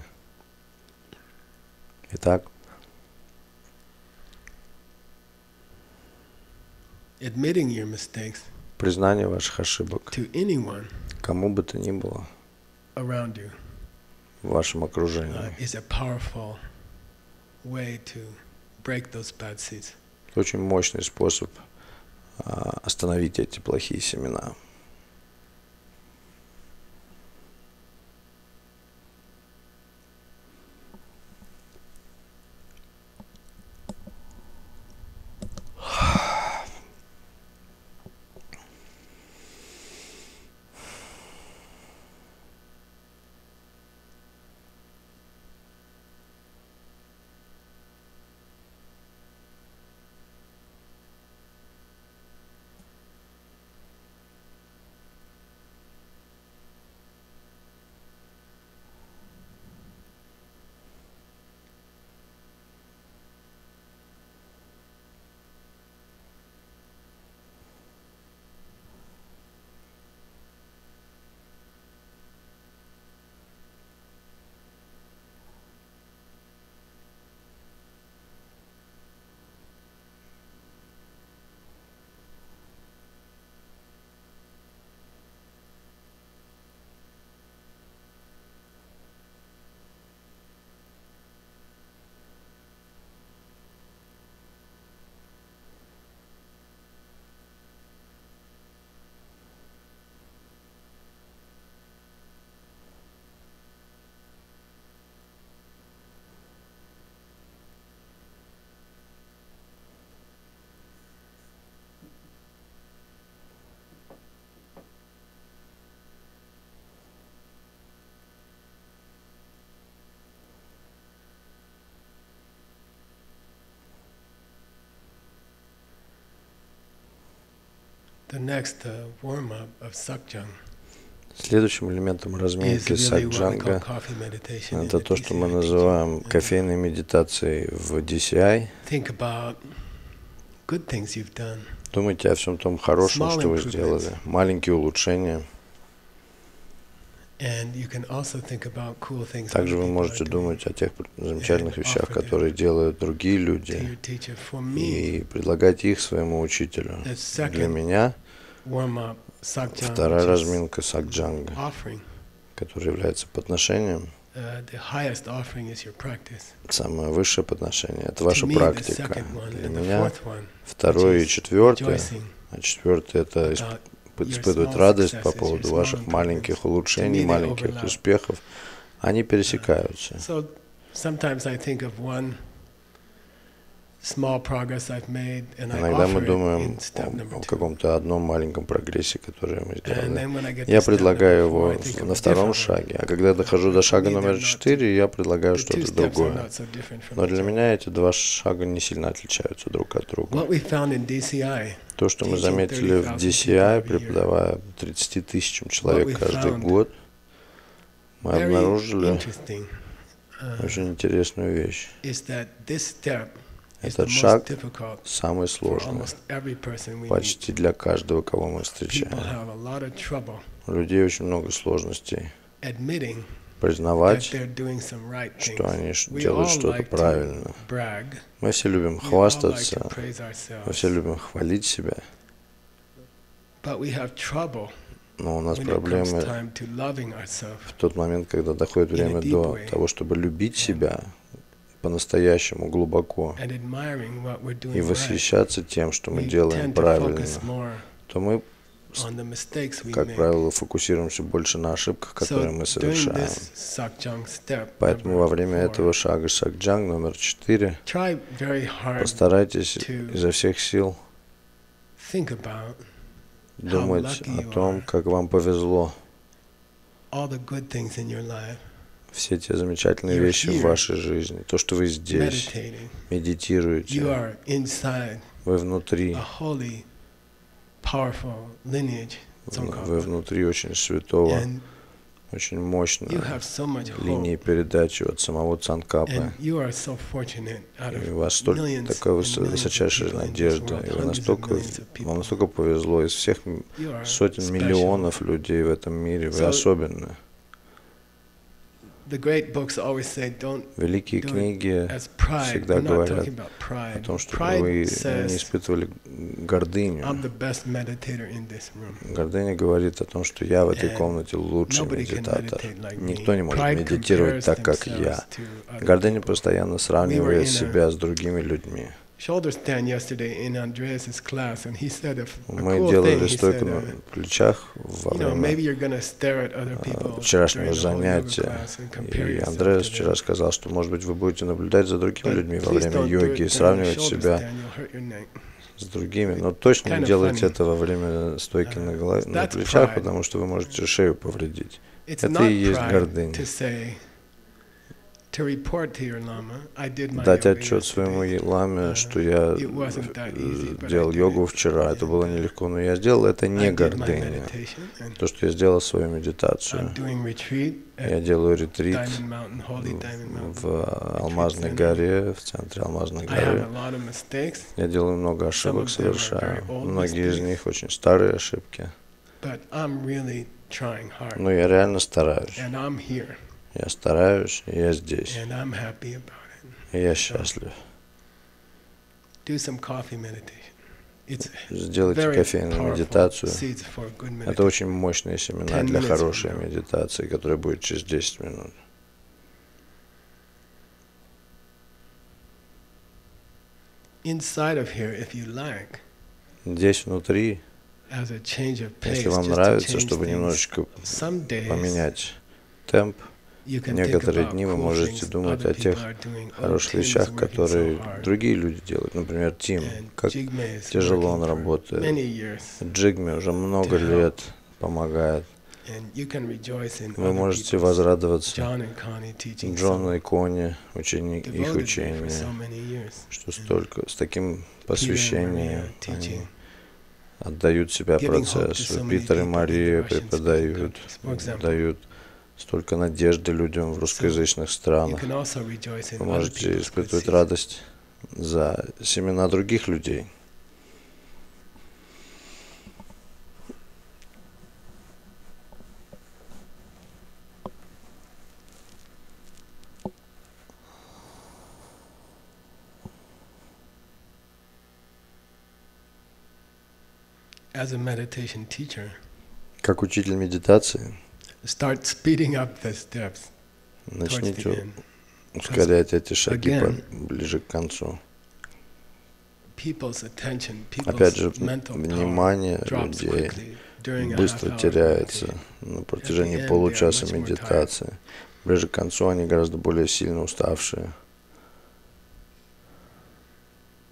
Итак, Admitting your mistakes признание ваших ошибок to anyone кому бы то ни было around you в вашем окружении is a powerful way to break those bad seeds. очень мощный способ остановить эти плохие семена. The next warm-up of Sakjang Следующим элементом is разминки really what we call сакджанга coffee meditation in это the то, что мы DCI называем teaching. кофейной медитацией в DCI. Think about good things you've done. Думайте о всем том хорошем, Small что вы improvements. сделали. Маленькие улучшения. And you can also think about cool things Также other вы people можете are doing думать о тех замечательных and вещах, offer them которые делают другие to люди, your teacher. For me, и предлагать их своему учителю. the Для second меня warm-up Sakjang, вторая which is разминка сакджанга, offering. которая является подношением. The highest offering is your practice. Самое высшее подношение — это To ваша me, the практика. second one Для and the меня fourth one, второе и which is четвертое, rejoicing а четвертое — это about испытывать your small радость по successes, поводу your ваших small маленьких improvements. To улучшений, me, they маленьких overlap. успехов. Они пересекаются. So sometimes I think of one small progress I've made, and I Иногда мы offer it думаем in step number о 2. каком-то одном маленьком прогрессе, который мы And сделали. then when I get to Я step предлагаю number 4, его I think of на a втором different one. шаге, а когда я дохожу до But for шага me, номер they're not 4, я предлагаю The two что-то steps are другое. not so different from Но each для other. меня эти два шага не сильно отличаются друг от друга. What we found in DCI, То, что мы teaching заметили в 30,000 DCI, people every year. преподавая 30 тысячам What человек we каждый found год, мы very обнаружили interesting очень интересную вещь. is that this step is the Этот most шаг difficult самый for сложный almost every person we meet. почти для каждого, кого мы People встречаем. have a lot of trouble У людей очень много сложностей admitting that признавать, they're doing some right что things. они We делают all что-то like to правильно. brag. Мы все любим We all like to хвастаться, praise мы все ourselves. любим хвалить себя, But we have trouble но у нас when it comes проблемы time to loving ourselves. в тот момент, когда доходит In a время deep до way. того, чтобы любить себя по-настоящему глубоко And admiring what we're doing и right. восхищаться тем, что мы We делаем tend to правильно, focus more то мы, on the mistakes we как make. правило, фокусируемся больше на ошибках, которые мы So during совершаем. this Sakjang step Поэтому во number время 4, этого шага Сакджанг номер 4 try very hard постарайтесь to изо всех сил think about думать lucky о you том, are. как вам повезло, all the good things in your life, все те замечательные You're вещи в here. вашей жизни, то, что вы здесь, meditating. You медитируете, are inside вы внутри, a holy, powerful lineage, вы Tsongkhapa. внутри очень святого, And очень you мощной have so much линии hope. передачи от самого Цанкапы. And you are so fortunate out И у of вас столько millions такая and millions of высочайшая people in this надежда, world, и вы hundreds of настолько, millions of people. вам настолько повезло из всех You are сотен special. миллионов людей в этом мире, вы So- особенны. The great books always say, don't Великие do it книги as pride. всегда We're not говорят talking about о pride. том, чтобы Pride вы не says, испытывали I'm гордыню. the best meditator in this room. Гордыня говорит о том, что я в этой And комнате лучший Nobody can медитатор. meditate like me. Никто не может Pride медитировать compares так, как themselves я. to other Гордыня people. постоянно We сравнивает were in a себя с другими людьми. Shoulder stand yesterday in Andreas's class, and he said a Мы cool thing. делали He стойку said, на плечах во you know, maybe время you're gonna stare at other people вчерашнего during the whole yoga занятия. class and compare И yourself Андреас to them. вчера сказал, что, может быть, вы будете наблюдать за другими But людьми во please время don't do йоги it и during the сравнивать shoulder себя stand, you'll hurt your neck. с другими. Но точно Kind не of делайте funny. это во время стойки на That's плечах, pride. потому что вы можете шею повредить. It's Это not и есть pride гордыня. to say, to report to your lama, I did my Дать yoga отчет своему yesterday. ламе, что я It wasn't that easy, but I делал did йогу it. вчера. Это было нелегко, но я сделал это I не did my гордыня. meditation, and То, что я сделал свою I'm медитацию. doing retreat Я at делаю ретрит Diamond Mountain, Holy Diamond Mountain. в Алмазной Retreat горе, в центре Алмазной I have горы. a lot of mistakes, Я делаю много ошибок, Some of them are совершаю. very old Многие из mistakes. них очень старые ошибки. but I'm really trying hard, Но я реально стараюсь. and I'm here, Я стараюсь, и я здесь. and I'm happy about it. И я счастлив. Do some coffee meditation. It's Сделайте very кофейную powerful медитацию. seeds for good Это meditation. очень мощные семена 10 для minutes хорошей from now. медитации, которая будет через 10 минут. Inside of here, if you like, Здесь внутри, as a change of pace, если вам just to нравится, change чтобы things, немножечко some days поменять темп, you can think некоторые about дни вы cool можете things думать other о тех people are doing. Oh, хороших Tim is вещах, working которые so hard, другие люди делают. Например, Тим, and как Jigme is тяжело он working for работает. many years, Джигме уже много to help. лет помогает. and you can rejoice in Вы other можете people's, возрадоваться John and Connie teaching Джону so и Кони, их devotedly for учения, so many years. что столько, с таким Peter and посвящением Maria teaching, они отдают себя giving hope to процессу. so many Питер и people in Мария the Russian-speaking преподают, countries. For example, дают столько надежды людям в русскоязычных you странах. can also rejoice in Вы other можете people's good испытывать seeds. радость за семена других людей. As a meditation teacher, Как учитель медитации, start speeding up the steps towards the начните end. ускорять эти шаги again, ближе к концу. People's attention, Опять people's же, mental power внимание drops людей quickly during a быстро half-hour теряется meditation. на протяжении At the end, получаса they are much more медитации. Ближе к концу они гораздо более сильно уставшие.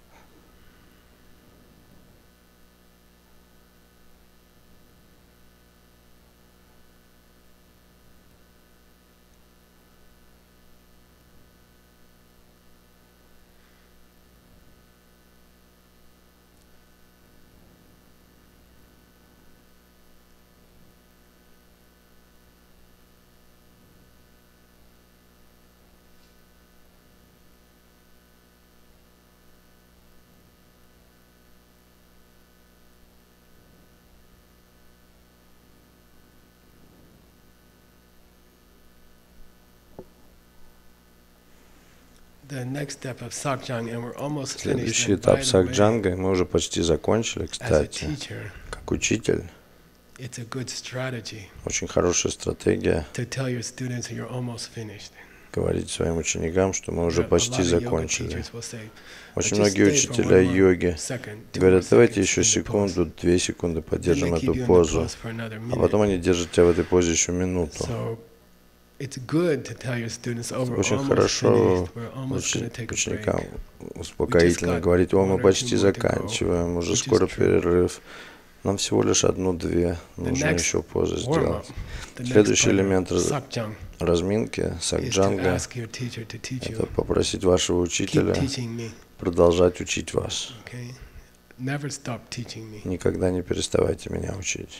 the next step of Sakjang, and we're almost finished. Следующий And этап by the way, сакджанга, и мы уже почти закончили, as a кстати. teacher, Как учитель, it's a good strategy очень хорошая стратегия to tell your students you're almost finished. говорить своим ученикам, что мы уже A lot почти of yoga закончили. teachers will say, Очень just многие stay for учителя one more йоги second, 2 говорят, more давайте seconds еще in the pose. секунду, 2 секунды Then поддержим they keep эту you in the позу, pose for another а minute. потом они держат тебя в этой позе еще минуту. So it's good to tell your students, oh, we're Очень almost хорошо finished. We're almost going to take a ученикам break. успокоительно говорить, о, мы one or почти two more to go, заканчиваем, уже which is скоро true. перерыв. Нам всего лишь 1-2, нужно next еще позы Warm-up, сделать. the next Следующий part of элемент Sakjang разминки, is to сакджанга, ask your teacher to teach это you. попросить вашего Keep учителя teaching me, продолжать учить вас. okay? Never stop teaching me. Никогда не переставайте меня учить.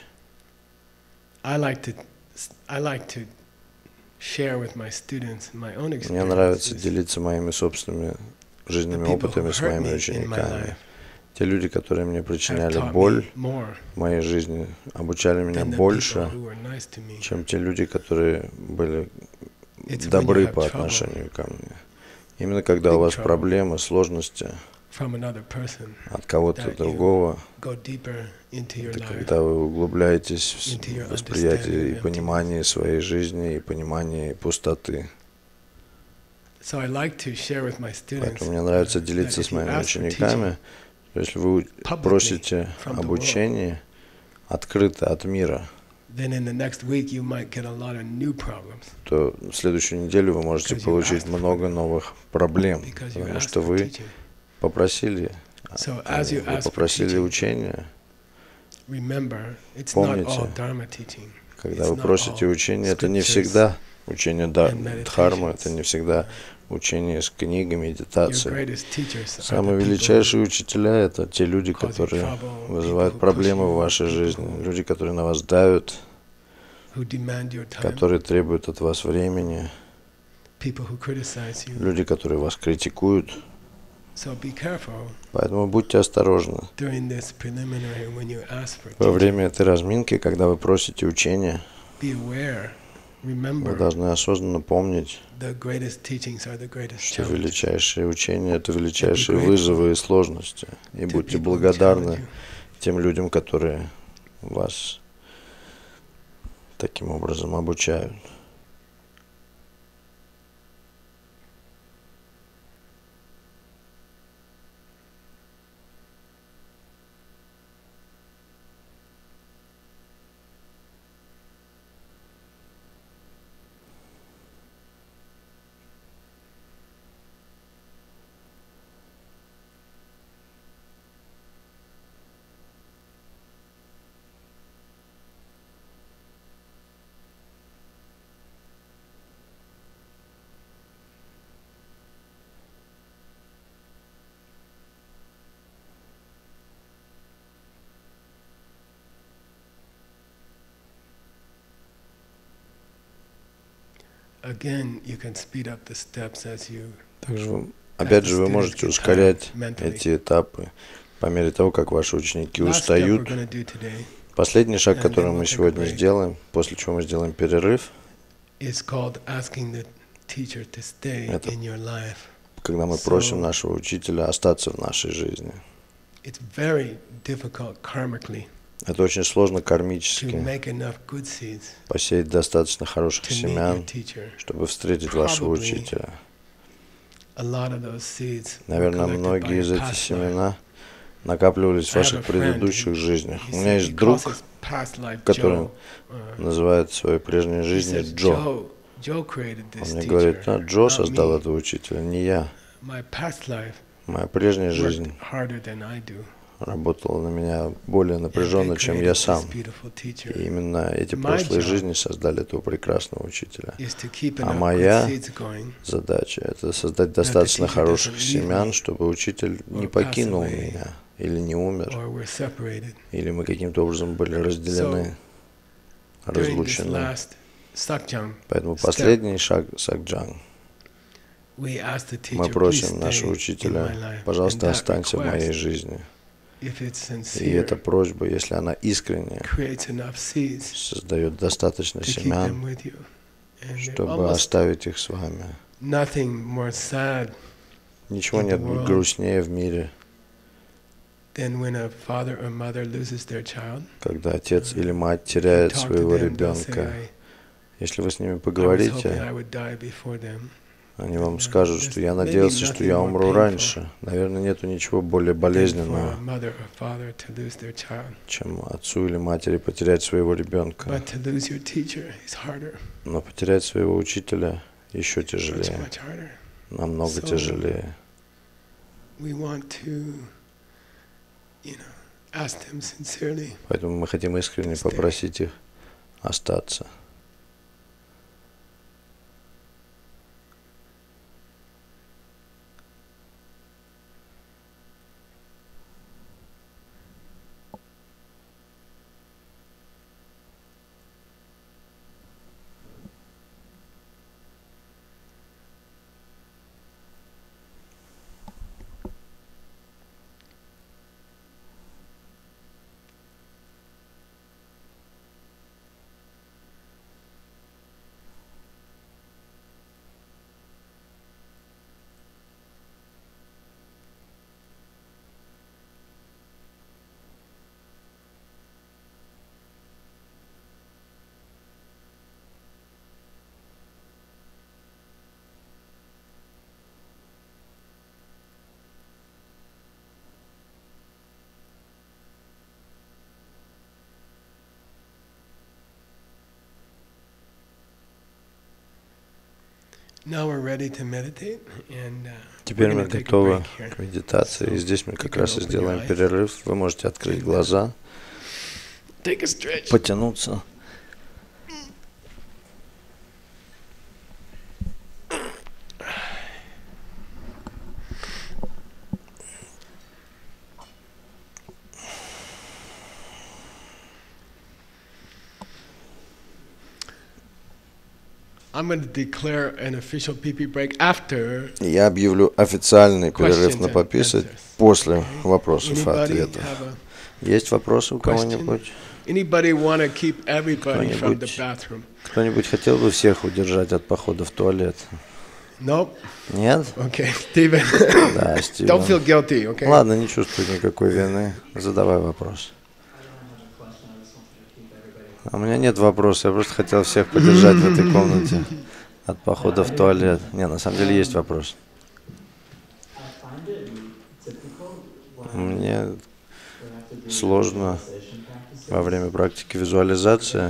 I like to share with my students my own Мне нравится experiences. делиться моими собственными The жизненными people опытами who с hurt моими me in my учениками. life Те люди, которые мне have причиняли taught боль me more в моей жизни, обучали меня than the больше, people who were nice to me. чем те люди, которые были It's when you добры have по trouble отношению ко мне. Именно когда у вас trouble. проблемы, сложности from another person, от кого-то that you другого, go deeper into your это life. когда вы углубляетесь into your в восприятие и understanding of понимание своей жизни, и понимание пустоты. So I like to share with my students Поэтому мне нравится that делиться if с you моими ask for учениками, что если вы publicly просите from the об учении открыто от мира, then in the next week you might get a lot of new problems то в следующую неделю вы можете Because you получить asked for много новых проблем, because you потому asked что for вы teaching. попросили, So as you вы ask for попросили teaching, учения. remember, it's not all Помните, Dharma teaching. Когда It's вы not просите all учения, это не scriptures всегда учение and Дхармы, meditations. это не всегда учение с книгой, Your медитацией. greatest teachers are Самые the people величайшие учителя — это те люди, who cause you которые trouble, вызывают people who проблемы push в you, вашей people жизни, who- люди, которые на вас давят, who demand your time, которые требуют от вас времени, people who criticize you. люди, которые вас критикуют. So be careful Поэтому будьте осторожны. during this preliminary when you ask for Во teaching. время этой разминки, когда вы просите учения, Be aware, вы remember, должны осознанно помнить, the greatest teachings are the greatest что challenges. величайшие учения — это величайшие grateful вызовы и сложности. И To будьте people who благодарны challenge you. тем людям, которые вас таким образом обучают. Again, you can speed up the steps as you Также, опять же, вы можете ускорять эти этапы по мере того, как ваши ученики Last step we're устают. going to do today Последний шаг, And который then we'll мы take a сегодня break. сделаем, после чего мы сделаем перерыв, is called asking the teacher to stay Это- in your life. когда мы So- просим нашего учителя остаться в нашей жизни. It's very difficult karmically Это очень сложно to кармически, make enough good seeds посеять достаточно хороших to meet your семян, teacher. чтобы встретить вашего Probably учителя. A lot of those seeds were Наверное, collected by многие из your этих past life. семена накапливались в I have ваших a friend предыдущих who- жизнях. He У меня said есть he друг, calls his past life который Joe. называет свою прежнюю He жизнь says, Джо. Joe created Он this мне teacher, говорит, Джо not создал me. этого учителя, не я. My past life Моя прежняя worked жизнь harder than I do. работала на меня более And напряженно, they чем created я this сам. beautiful teacher. И именно эти My прошлые job жизни создали этого прекрасного учителя. Is to keep А enough моя good seeds going задача — это создать достаточно teacher хороших doesn't leave семян, me чтобы учитель не or покинул pass away. меня, или не умер, or we're separated. или мы каким-то образом были разделены, During this разлучены. last Sakjang, Поэтому step, последний шаг сакджан. we ask the teacher, Мы please просим stay нашего in my учителя, life. пожалуйста, And that останься в моей request, жизни. if it's И эта sincere, просьба, если она искренняя, creates enough seeds создает достаточно to keep семян, them with you. And чтобы almost оставить их с вами. nothing more sad Ничего in the нет world грустнее в мире, than when a father or mother loses their child. когда отец или мать If you теряет talk to своего them, they'll say, ребенка. Если вы с ними I was hoping поговорите, I would die before them. они вам And, скажут, there's что я maybe надеялся, что nothing я more умру painful раньше. Наверное, нету ничего более than for a болезненного, mother or father to lose their child. чем отцу или матери потерять своего ребенка. But to lose your teacher is harder. Но потерять своего учителя еще Much, тяжелее, much harder. намного So- тяжелее. We want to, ask them sincerely. Поэтому мы хотим искренне попросить их остаться. Now we're ready to meditate, and Теперь we're мы going to take a готовы break here. к медитации, и здесь мы как раз и сделаем eyes. перерыв. Вы можете открыть глаза, Take a stretch. потянуться. I'm going to declare an official PP break after Я объявлю официальный перерыв questions на and пописать answers. после вопросов и Anybody ответов. have Есть вопросы у question? кого-нибудь? anybody want to keep everybody from the Кто-нибудь? bathroom? Кто-нибудь хотел бы всех удержать от похода в туалет? Nope. Нет? Okay, Stephen. Да, Don't feel Стивен. guilty, okay? Ладно, не чувствую никакой вины. Задавай вопрос. А у меня нет вопроса, я просто хотел всех поддержать в этой комнате от похода в туалет. Не, на самом деле есть вопрос. Мне сложно во время практики визуализации.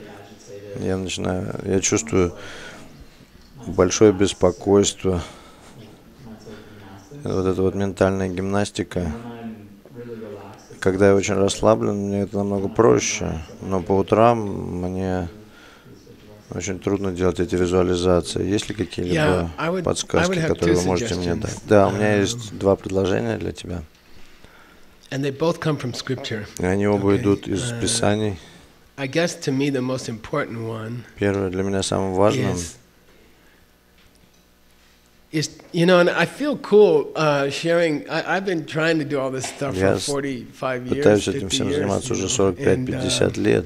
Я чувствую большое беспокойство. Вот эта вот ментальная гимнастика. Когда я очень расслаблен, мне это намного проще, но по утрам мне очень трудно делать эти визуализации. Есть ли какие-либо подсказки, которые вы можете мне дать? Да, у меня есть два предложения для тебя. And they both come from scripture. И они оба идут из Писаний. I guess to me the most important one Первое для меня самым важным. is and I feel cool sharing. I've been trying to do all this stuff for 45 years, Пытаюсь этим 50 всем years. заниматься уже 45-50 лет.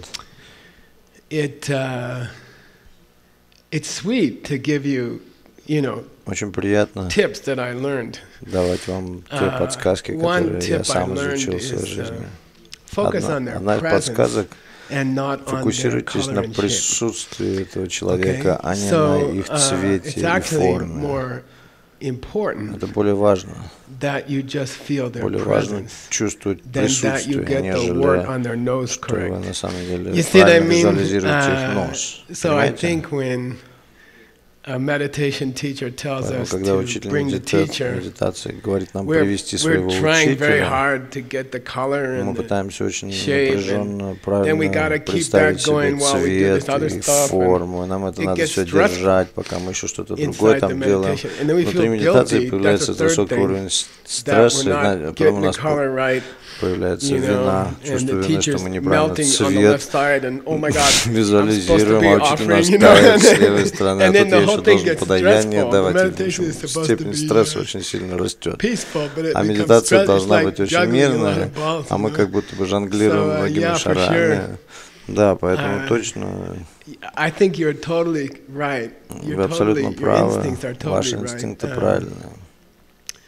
It's sweet to give you, Очень приятно tips that I learned. давать вам те подсказки, которые я сам изучил в своей жизни. Focus on their Одна из presence подсказок and not on their фокусируйтесь color на and shape. присутствии этого человека, Okay? а не So, на их цвете it's и actually форме. more important Это более важно. that you just feel their Более важно presence чувствовать than that you присутствие, get the word нежели on their nose что вы correct. на самом деле You see what I правильно mean? визуализируете их нос. So I Понимаете? think when a meditation teacher tells Поэтому, us когда to учитель bring the teacher, медитации говорит нам we're привести своего trying very учителя, hard to get the color мы and the пытаемся очень shape, напряженно, then we gotta правильно keep представить that себе going while we do this цвет other и stuff, and форму, и нам это it надо gets все stressful держать, пока мы еще что-то другое inside the там делаем. meditation. And then we Внутри feel медитации guilty, появляется that's the third высокий thing, уровень that стресса, we're not потом у getting the нас color right, появляется вина, and the чувство вины, что teacher's мы неправильно melting on the left цвет side, and oh my God, I'm supposed to визуализируем, be а учитель offering, нас тает с левой стороны, а and then тут я the еще whole thing должен gets подаяние stressful. The давать, и, в meditation is общем, supposed to степень be стресса очень сильно растет. peaceful, but it А becomes медитация stress. It's должна like быть очень juggling a lot мирная, of balls, а мы как будто бы жонглируем So, многими yeah, for шарами. sure. Да, поэтому точно I think you're totally right. вы абсолютно Your правы, instincts are ваши totally инстинкты right. правильные.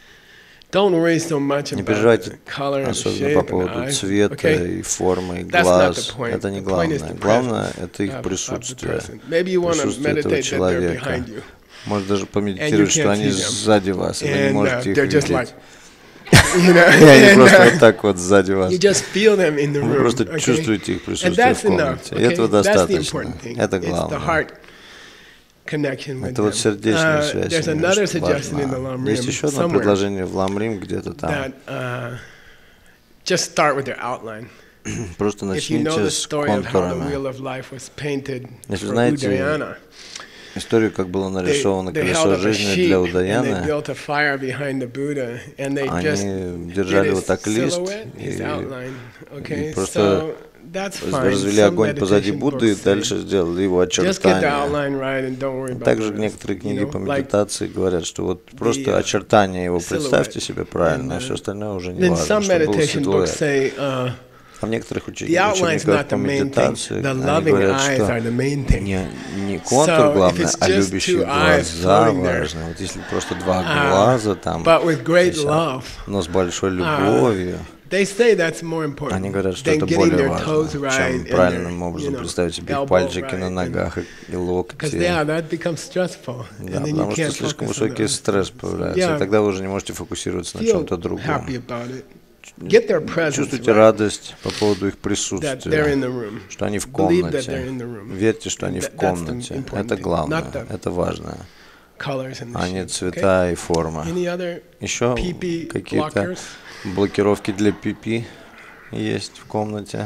Don't worry so much Не about переживайте the color and особенно shape по and поводу eyes. цвета Okay? и формы, и That's not the глаз. point. Это не The point is главное. the Главное — presence это их of the присутствие, person. Maybe you want to присутствие этого meditate that they're человека. behind you. Может даже And you помедитировать, что can't они see them. сзади вас, и вы не And можете их they're just like, видеть. you know, И они and, просто вот так вот сзади вас. you just feel them in the Вы room. просто Okay? чувствуете их And присутствие that's в enough. комнате. И этого Okay? That's the достаточно. important thing. Это It's the главное. heart connection with Это вот them. сердечная There's связь. another suggestion in the Важна. Есть Lamrim еще одно somewhere предложение в Ламрим где-то там. that just start with their outline. Просто If you know начните the с story of how the контурами. Wheel of Life was painted Если for знаете Udayana, историю, как было нарисовано they held колесо up a жизни sheet для and they Удаяны, built a fire behind the Buddha, and they just они did держали his вот так лист silhouette, his outline. Okay, просто so that's fine. развели Some огонь позади meditation Будды и books дальше say, сделали его just get the очертания. outline right and don't worry about Также the некоторые rest. книги You по know, like медитации говорят, что вот просто очертания его представьте себе правильно, а все остальное уже не then важно, some чтобы был meditation books силуэт. say А в некоторых the outline's учебниках not по the main thing. медитации The они loving говорят, eyes что are the main thing. не контур So, if главное, it's а just любящие two eyes глаза floating there, важны. Вот если просто два глаза там, but with great висят, love, но с большой любовью, they say that's more important они говорят, что than это getting более their toes важно, right чем and правильным their, образом представить себе их elbow пальчики right. на ногах и Because локти. that becomes stressful, Да, and then you потому что can't слишком focus on высокий that. стресс появляется, Yeah. и тогда вы уже не можете фокусироваться на Feel чем-то другом. happy about it. Get their presence Чувствуйте right, радость по поводу их that they're in присутствия, the room. что они в Believe that they're комнате. in the room. Верьте, что они в That's the комнате. important Это thing, главное, not the это важно, Colors and the а не shapes, okay? цвета и форма. Any other Еще PP какие-то blockers? блокировки для пипи есть в комнате.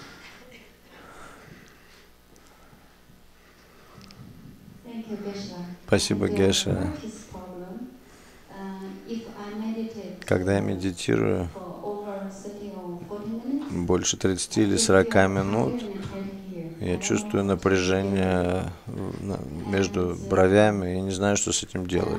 Спасибо, Геша. Когда я медитирую больше 30 или 40 минут, я чувствую напряжение между бровями, и не знаю, что с этим делать.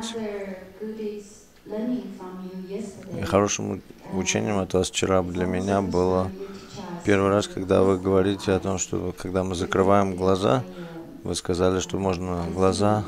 И хорошим учением от вас вчера для меня было первый раз, когда вы говорите о том, что когда мы закрываем глаза, вы сказали, что можно глаза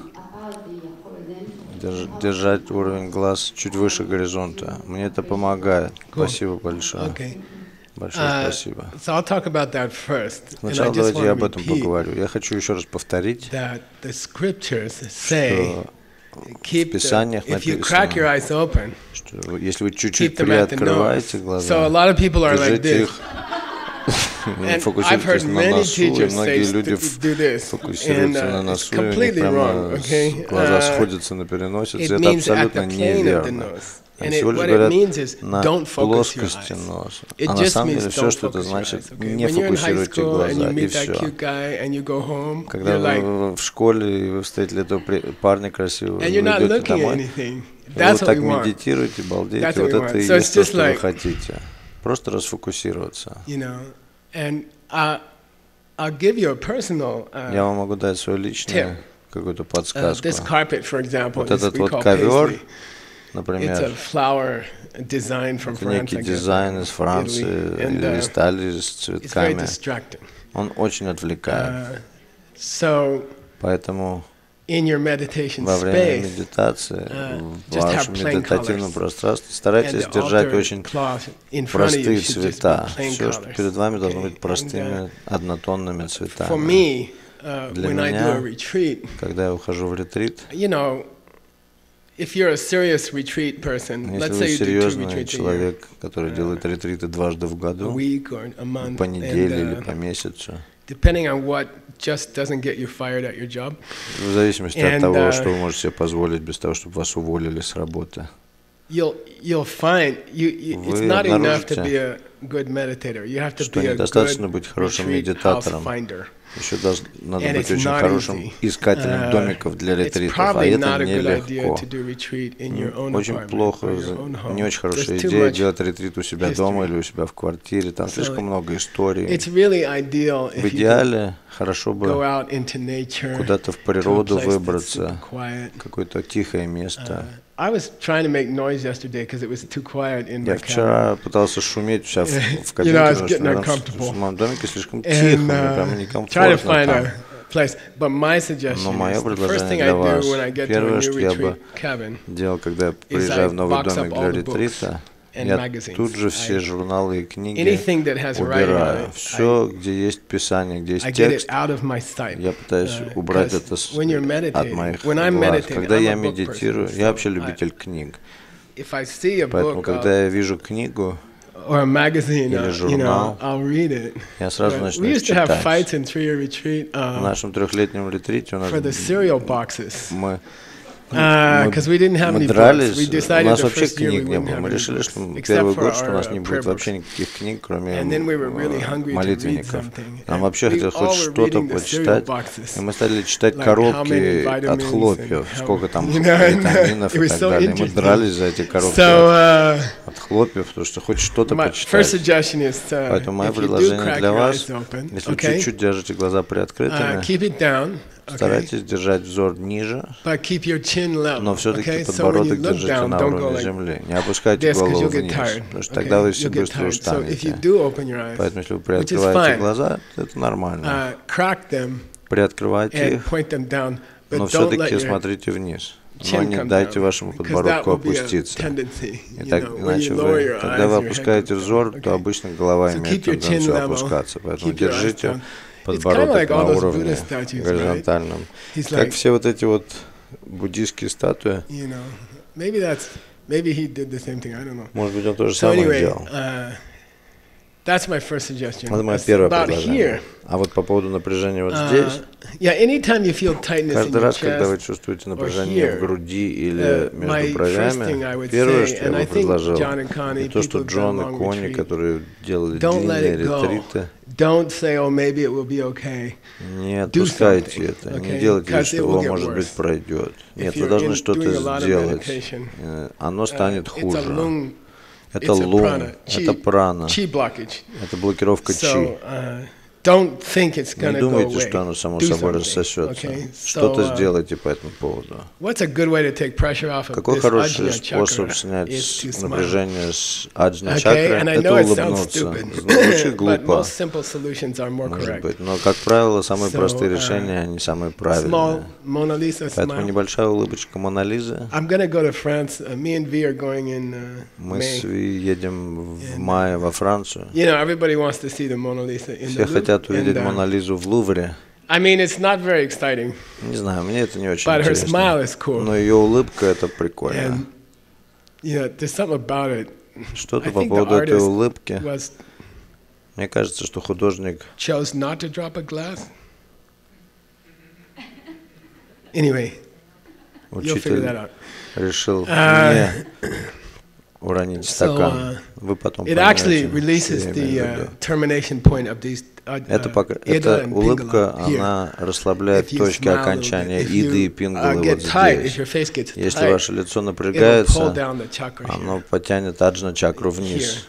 держать уровень глаз чуть выше горизонта. Мне это помогает. Спасибо большое. Okay. Большое спасибо. So I'll talk about that first. Сначала And I just давайте я want об to этом repeat поговорю. Я хочу еще раз повторить, that the scriptures say, что в keep Писаниях if you crack your написано, eyes open, что если вы чуть-чуть keep them at the приоткрываете nose. So a глаза, lot of people are like держите this. их, And I've фокусируйтесь heard на many носу, и teachers say многие люди do this, and фокусируются на it's носу, и у них completely wrong. прямо Okay, глаза сходятся на переносице, it это means at абсолютно the plane of the неверно. nose. Они And всего лишь what it говорят means is на don't focus your плоскости eyes. носа. It А на just самом means деле все, don't что это focus your значит, eyes. Okay? не When you're in high фокусируйте school and you глаза, и meet that все. cute guy and you go home, Когда you're like, вы в школе, и вы встретили этого парня красивого, and вы you're not идете looking at домой, anything. и вы That's вот what так we want. медитируете, балдеете, That's вот what we это и want. So есть it's то, just что вы like, хотите. Просто расфокусироваться. you know, and I'll give you a personal Я вам могу дать свою личную какую-то подсказку. this carpet, for example, Вот is этот we вот call ковер, paisley. It's a например, flower design from это France, некий I guess, дизайн из Italy. Франции And, или стали с it's very цветками. distracting. Он очень отвлекает. So Поэтому in your meditation во время space, медитации в just have вашем plain медитативном colors. пространстве and старайтесь the держать altar очень cloth in front of you простые should just be цвета. plain Все, что colors. перед вами должно быть Okay? простыми однотонными For цветами. me, Для when I do меня, a retreat, когда я ухожу в ретрит, you know, if you're a serious retreat person, если let's вы say you do 2 серьезный retreats a year, человек, который делает ретриты дважды в a году, week or a month, по неделе или and по месяцу, depending on what just doesn't get you fired at your job, в зависимости от And, того, что вы можете себе позволить без того, чтобы вас уволили с работы, you'll find it's Вы not enough to обнаружите, be a good meditator. You have to что be a недостаточно good быть хорошим retreat house медитатором. finder. Еще надо And быть it's очень not хорошим easy. искателем домиков для It's ретритов, а probably это not a good idea нелегко. to do retreat in your own Очень apartment плохо, or your own home. не очень хорошая There's too идея much делать ретрит у себя history. дома или у себя в квартире, там слишком много историй. It's really ideal В if you can идеале хорошо go бы out into nature, куда-то в to a природу place that's выбраться, super quiet. какое-то тихое место. I was trying to make noise yesterday because it was too quiet in Я my cabin. вчера пытался шуметь в You кабинке, know, I was потому что getting в uncomfortable. моем домике слишком And мне прямо try to некомфортно find там. place. But my Но suggestion мое is the first thing предложение I для вас, do when I get to a первое, new что я бы retreat cabin делал, когда я is приезжаю I в новый box домик up для all the books ретрита, and я magazines. тут же все журналы и книги Anything that has writing on убираю. it, Все, где есть писание, где I есть get it текст, out of my sight. я пытаюсь убрать это When you're от meditating, моих when I'm глаз. meditating, Когда I'm я a book медитирую, person, я so вообще любитель книг. If I see a Поэтому, book когда я вижу книгу or a magazine, или you журнал, know, I'll read it. я сразу But начну we их used to have читать. fights in 3-year retreat В нашем трехлетнем ретрите у нас for the cereal boxes. мы Because we didn't have any books. дрались, We у decided нас the вообще first year we книг не wouldn't было. have Мы any решили, books, что except первый for год, что у our нас не prayer будет вообще books. никаких книг, кроме And then we were really hungry to read молитвенников. something. Нам And вообще we хотелось хоть all were что-то reading the cereal почитать, boxes. и мы стали читать Like how many коробки от vitamins хлопьев, and how- сколько там You know, and, витаминов it и was так so далее. И мы interesting. дрались за эти коробки So, от хлопьев, потому что хоть что-то my first почитать. suggestion is Поэтому мое if you do предложение crack для your вас, eyes open, если okay, чуть-чуть держите глаза приоткрытыми, keep it down, okay, старайтесь держать взор ниже, but keep your chin level, но все-таки okay? So when you подбородок look держите down, на don't go уровне like земли. Не опускайте this, because голову you'll get вниз, tired. потому что Okay? тогда вы все You'll get быстро tired. So if you устанете. do open your eyes, Поэтому, если вы which is приоткрываете fine, глаза, это нормально. crack them Приоткрывайте and их, point them down, but но don't let все-таки your смотрите вниз. Но chin не come дайте down, вашему because that подбородку will be a опуститься. tendency. И You так, know, when иначе you lower вы, your когда eyes, вы your head опускаете goes взор, down. то Okay. обычно голова So имеет keep your chin тенденцию level, опускаться. Поэтому keep your eyes держите down. It's kind of подбородок like all на those уровне Buddha statues, right? горизонтальном. He's Как like, все вот эти вот буддийские статуи, you know, maybe he did the same thing. I don't know. может быть, он то же So самое anyway, делал. that's my first suggestion. Это мое As первое about предложение. here, А вот по поводу напряжения вот здесь, yeah, anytime you feel tightness in каждый your раз, когда вы chest, чувствуете напряжение here, в груди или my между first thing I бровями, would первое, say, что я and I бы think предложил, John and Connie, и то, что people who've done Джон и long Конни, retreat, которые делали don't let длинные it go. ретриты, Don't say, oh, maybe it will be okay. не Do отпускайте something, это, okay? не делайте вид, Because что it will его, get может быть, worse. пройдет. Нет, If вы you're должны doing a что-то lot of сделать. meditation, Оно станет it's a хуже. lung, Это it's a лун, prana, это прана, chi blockage. это блокировка чи. So, don't think it's Не going to go думайте, away. что оно само Do собой something, рассосется. okay? Что-то So, сделайте по этому поводу. what's a good way to take pressure off of Какой this хороший ajna способ chakra снять is to smile. напряжение с аджна Okay, чакры? and I Это know it sounds улыбнуться. stupid, Звучит but глупо, most simple solutions are more может correct. быть, но, как правило, самые So, простые решения, они самые Small правильные. Mona Lisa Поэтому smile. небольшая улыбочка Мона Лизы. I'm going to go to France. Me and V are going in Мы May. с Ви едем в мае во Францию. You know, everybody wants to see the Mona Lisa in Все the Louvre. хотят увидеть And, Мона Лизу в Лувре. I mean, it's not very exciting, Не знаю, мне это не очень but her интересно. smile is cool. Но ее улыбка это прикольно. And, you know, there's something about it. Что-то I по think the поводу этой artist улыбки. was Мне кажется, что художник chose not to drop a glass. Anyway, you'll figure that учитель out. решил не уронить стакан. Вы потом It actually поймете, releases что я имею в the виду. termination point of these. Эта улыбка, она расслабляет точки окончания иды и пингалы вот здесь. Если ваше лицо напрягается, оно потянет аджна чакру вниз.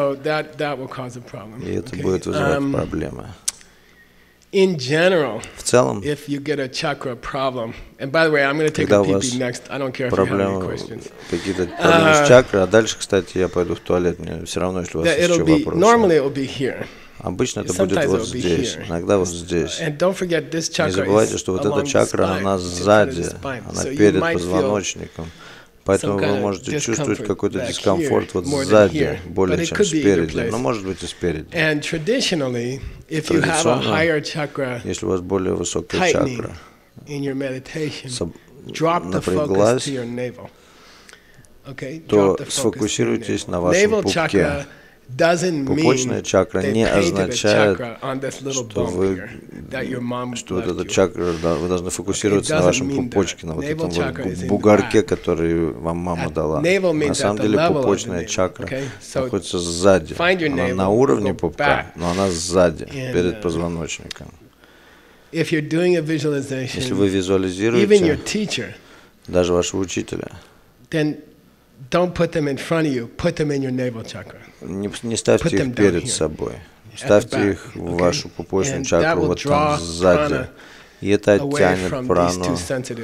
И это будет вызывать проблемы. In general, В целом, if you get a chakra problem, and by the way, I'm going to take когда a у вас pee next. I don't care if you have any проблемы, questions. какие-то проблемы с чакрой, а дальше, кстати, я пойду в туалет, мне все равно, если у вас есть еще вопросы. Normally it will be here. Обычно это будет вот здесь, иногда вот здесь. And don't forget, this chakra Не забывайте, is что вот along эта the чакра, spine, она in front of the сзади, spine. она So you перед might feel позвоночником. Поэтому some kind вы of можете чувствовать discomfort какой-то back дискомфорт here вот more than сзади, here. более But it чем could be either спереди, place. но может быть и спереди. And traditionally, if you have a higher chakra Если у вас более высокая tightening чакра, in your meditation, drop the focus напряглась, to your navel. Okay? то Drop the focus to your сфокусируйтесь navel. на вашем Navel пупке. chakra doesn't Пупочная mean чакра they не painted a означает, chakra on this little что bump вы, here that your mom что вот left эта you. чакра, да, вы должны фокусироваться на It doesn't вашем mean пупочке, that. на вот Navel этом chakra вот is in the бугорке, back. который вам мама дала. Navel means На самом at the деле level of the пупочная navel, чакра okay? So находится сзади. find your Она navel, на уровне go пупка, back. но она сзади, And, перед позвоночником. If you're doing a Если visualization, вы even your визуализируете teacher, даже вашего учителя, then don't put them in front of you. Put them in your navel chakra. не ставьте Put them их down перед here, собой. at the Ставьте back, их в okay? вашу пупочную And that чакру will вот draw там сзади. prana И это away оттянет from these прану two sensitive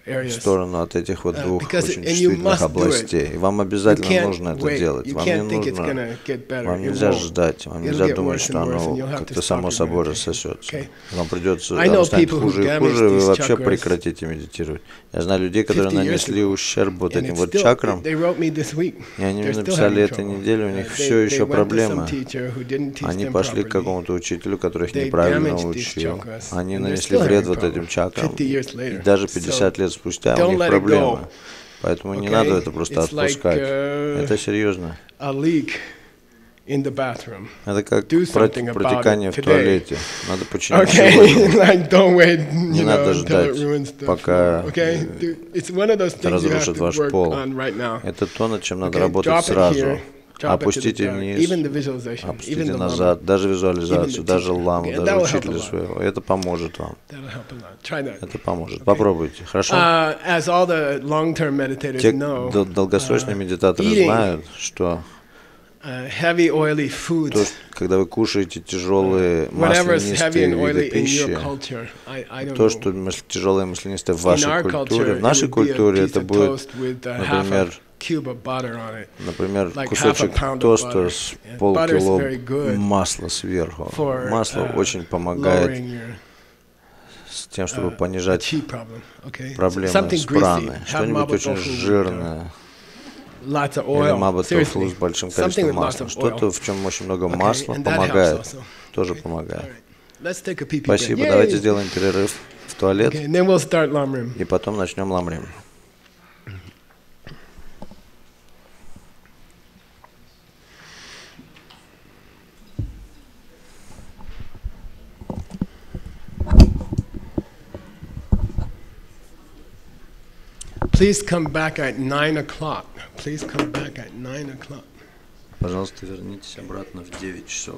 areas. сторону от этих вот двух Because очень and you чувствительных must do it. областей. И вам You обязательно can't нужно это wait. делать. You Вам не can't think it's нужно, gonna get better. вам It нельзя won't. ждать, вам It'll нельзя get думать, worse что and worse, and оно you'll have to как-то stop само your собой meditation. рассосется. Okay? Вам придется, I know оно станет people who хуже и damage хуже, и вы these вообще chakras прекратите медитировать. Я знаю людей, которые 50 years нанесли ago. ущерб вот And этим it's вот still, чакрам, they wrote me this week. и они мне They're still написали having этой trouble. неделе, у них все They еще went to some проблемы. teacher who didn't teach Они them пошли к properly. какому-то учителю, который их They неправильно damaged these учил. chakras, Они and they're нанесли still вред having вот этим problem чакрам. 50 years И later. даже 50 лет спустя у don't них let it проблемы. go. Поэтому не Okay? надо это просто It's like, отпускать. Это серьезно. a leak in the bathroom. Это как Do something about протекание it в today. туалете. Надо починить Okay, сегодня. like don't wait, Не you надо know, until it ждать, ruins the пока floor. Okay, it's one of those things you have разрушит to ваш work пол. on right now. Это то, над чем надо Okay, работать drop it сразу. here, drop it to the Опустите dark. вниз, Even the visualization, even опустите the назад, даже визуализацию, even the даже teacher. ламу, Okay, that даже will help a учителя lot. своего. Это поможет вам. That'll help a lot. Try that. Это поможет. Okay. Попробуйте. Хорошо? As all the long-term meditators Те know, долгосрочные медитаторы eating знают, что heavy oily foods, то, когда вы кушаете тяжелые whatever is heavy маслянистые and oily виды in your пищи, culture, I don't то, know. что тяжелое маслянистое в In вашей our культуре, culture, в нашей it would be a культуре piece это of будет, toast with half например, a cube of butter on it. например, like кусочек half a pound of тоста butter. с And полкило butter is very good масла сверху. for, Масло очень помогает lowering your с тем, чтобы понижать chi problem. Okay, проблемы something с greasy. праной. Have Что-нибудь mapo очень tofu with, жирное. lots of Или oil. маба тофу Seriously, с большим something количеством with lots масла. of Что-то, oil. в чем очень много Okay, масла, and that helps помогает. also. Тоже Okay, помогает. all right. Let's take a pee-pee Спасибо. break. Давайте Yay! сделаем перерыв в туалет, Okay, and then we'll start Lamrim. и потом начнем ламрим. Please come back at 9 o'clock. Please come back at 9 o'clock. Пожалуйста, вернитесь обратно в 9 часов.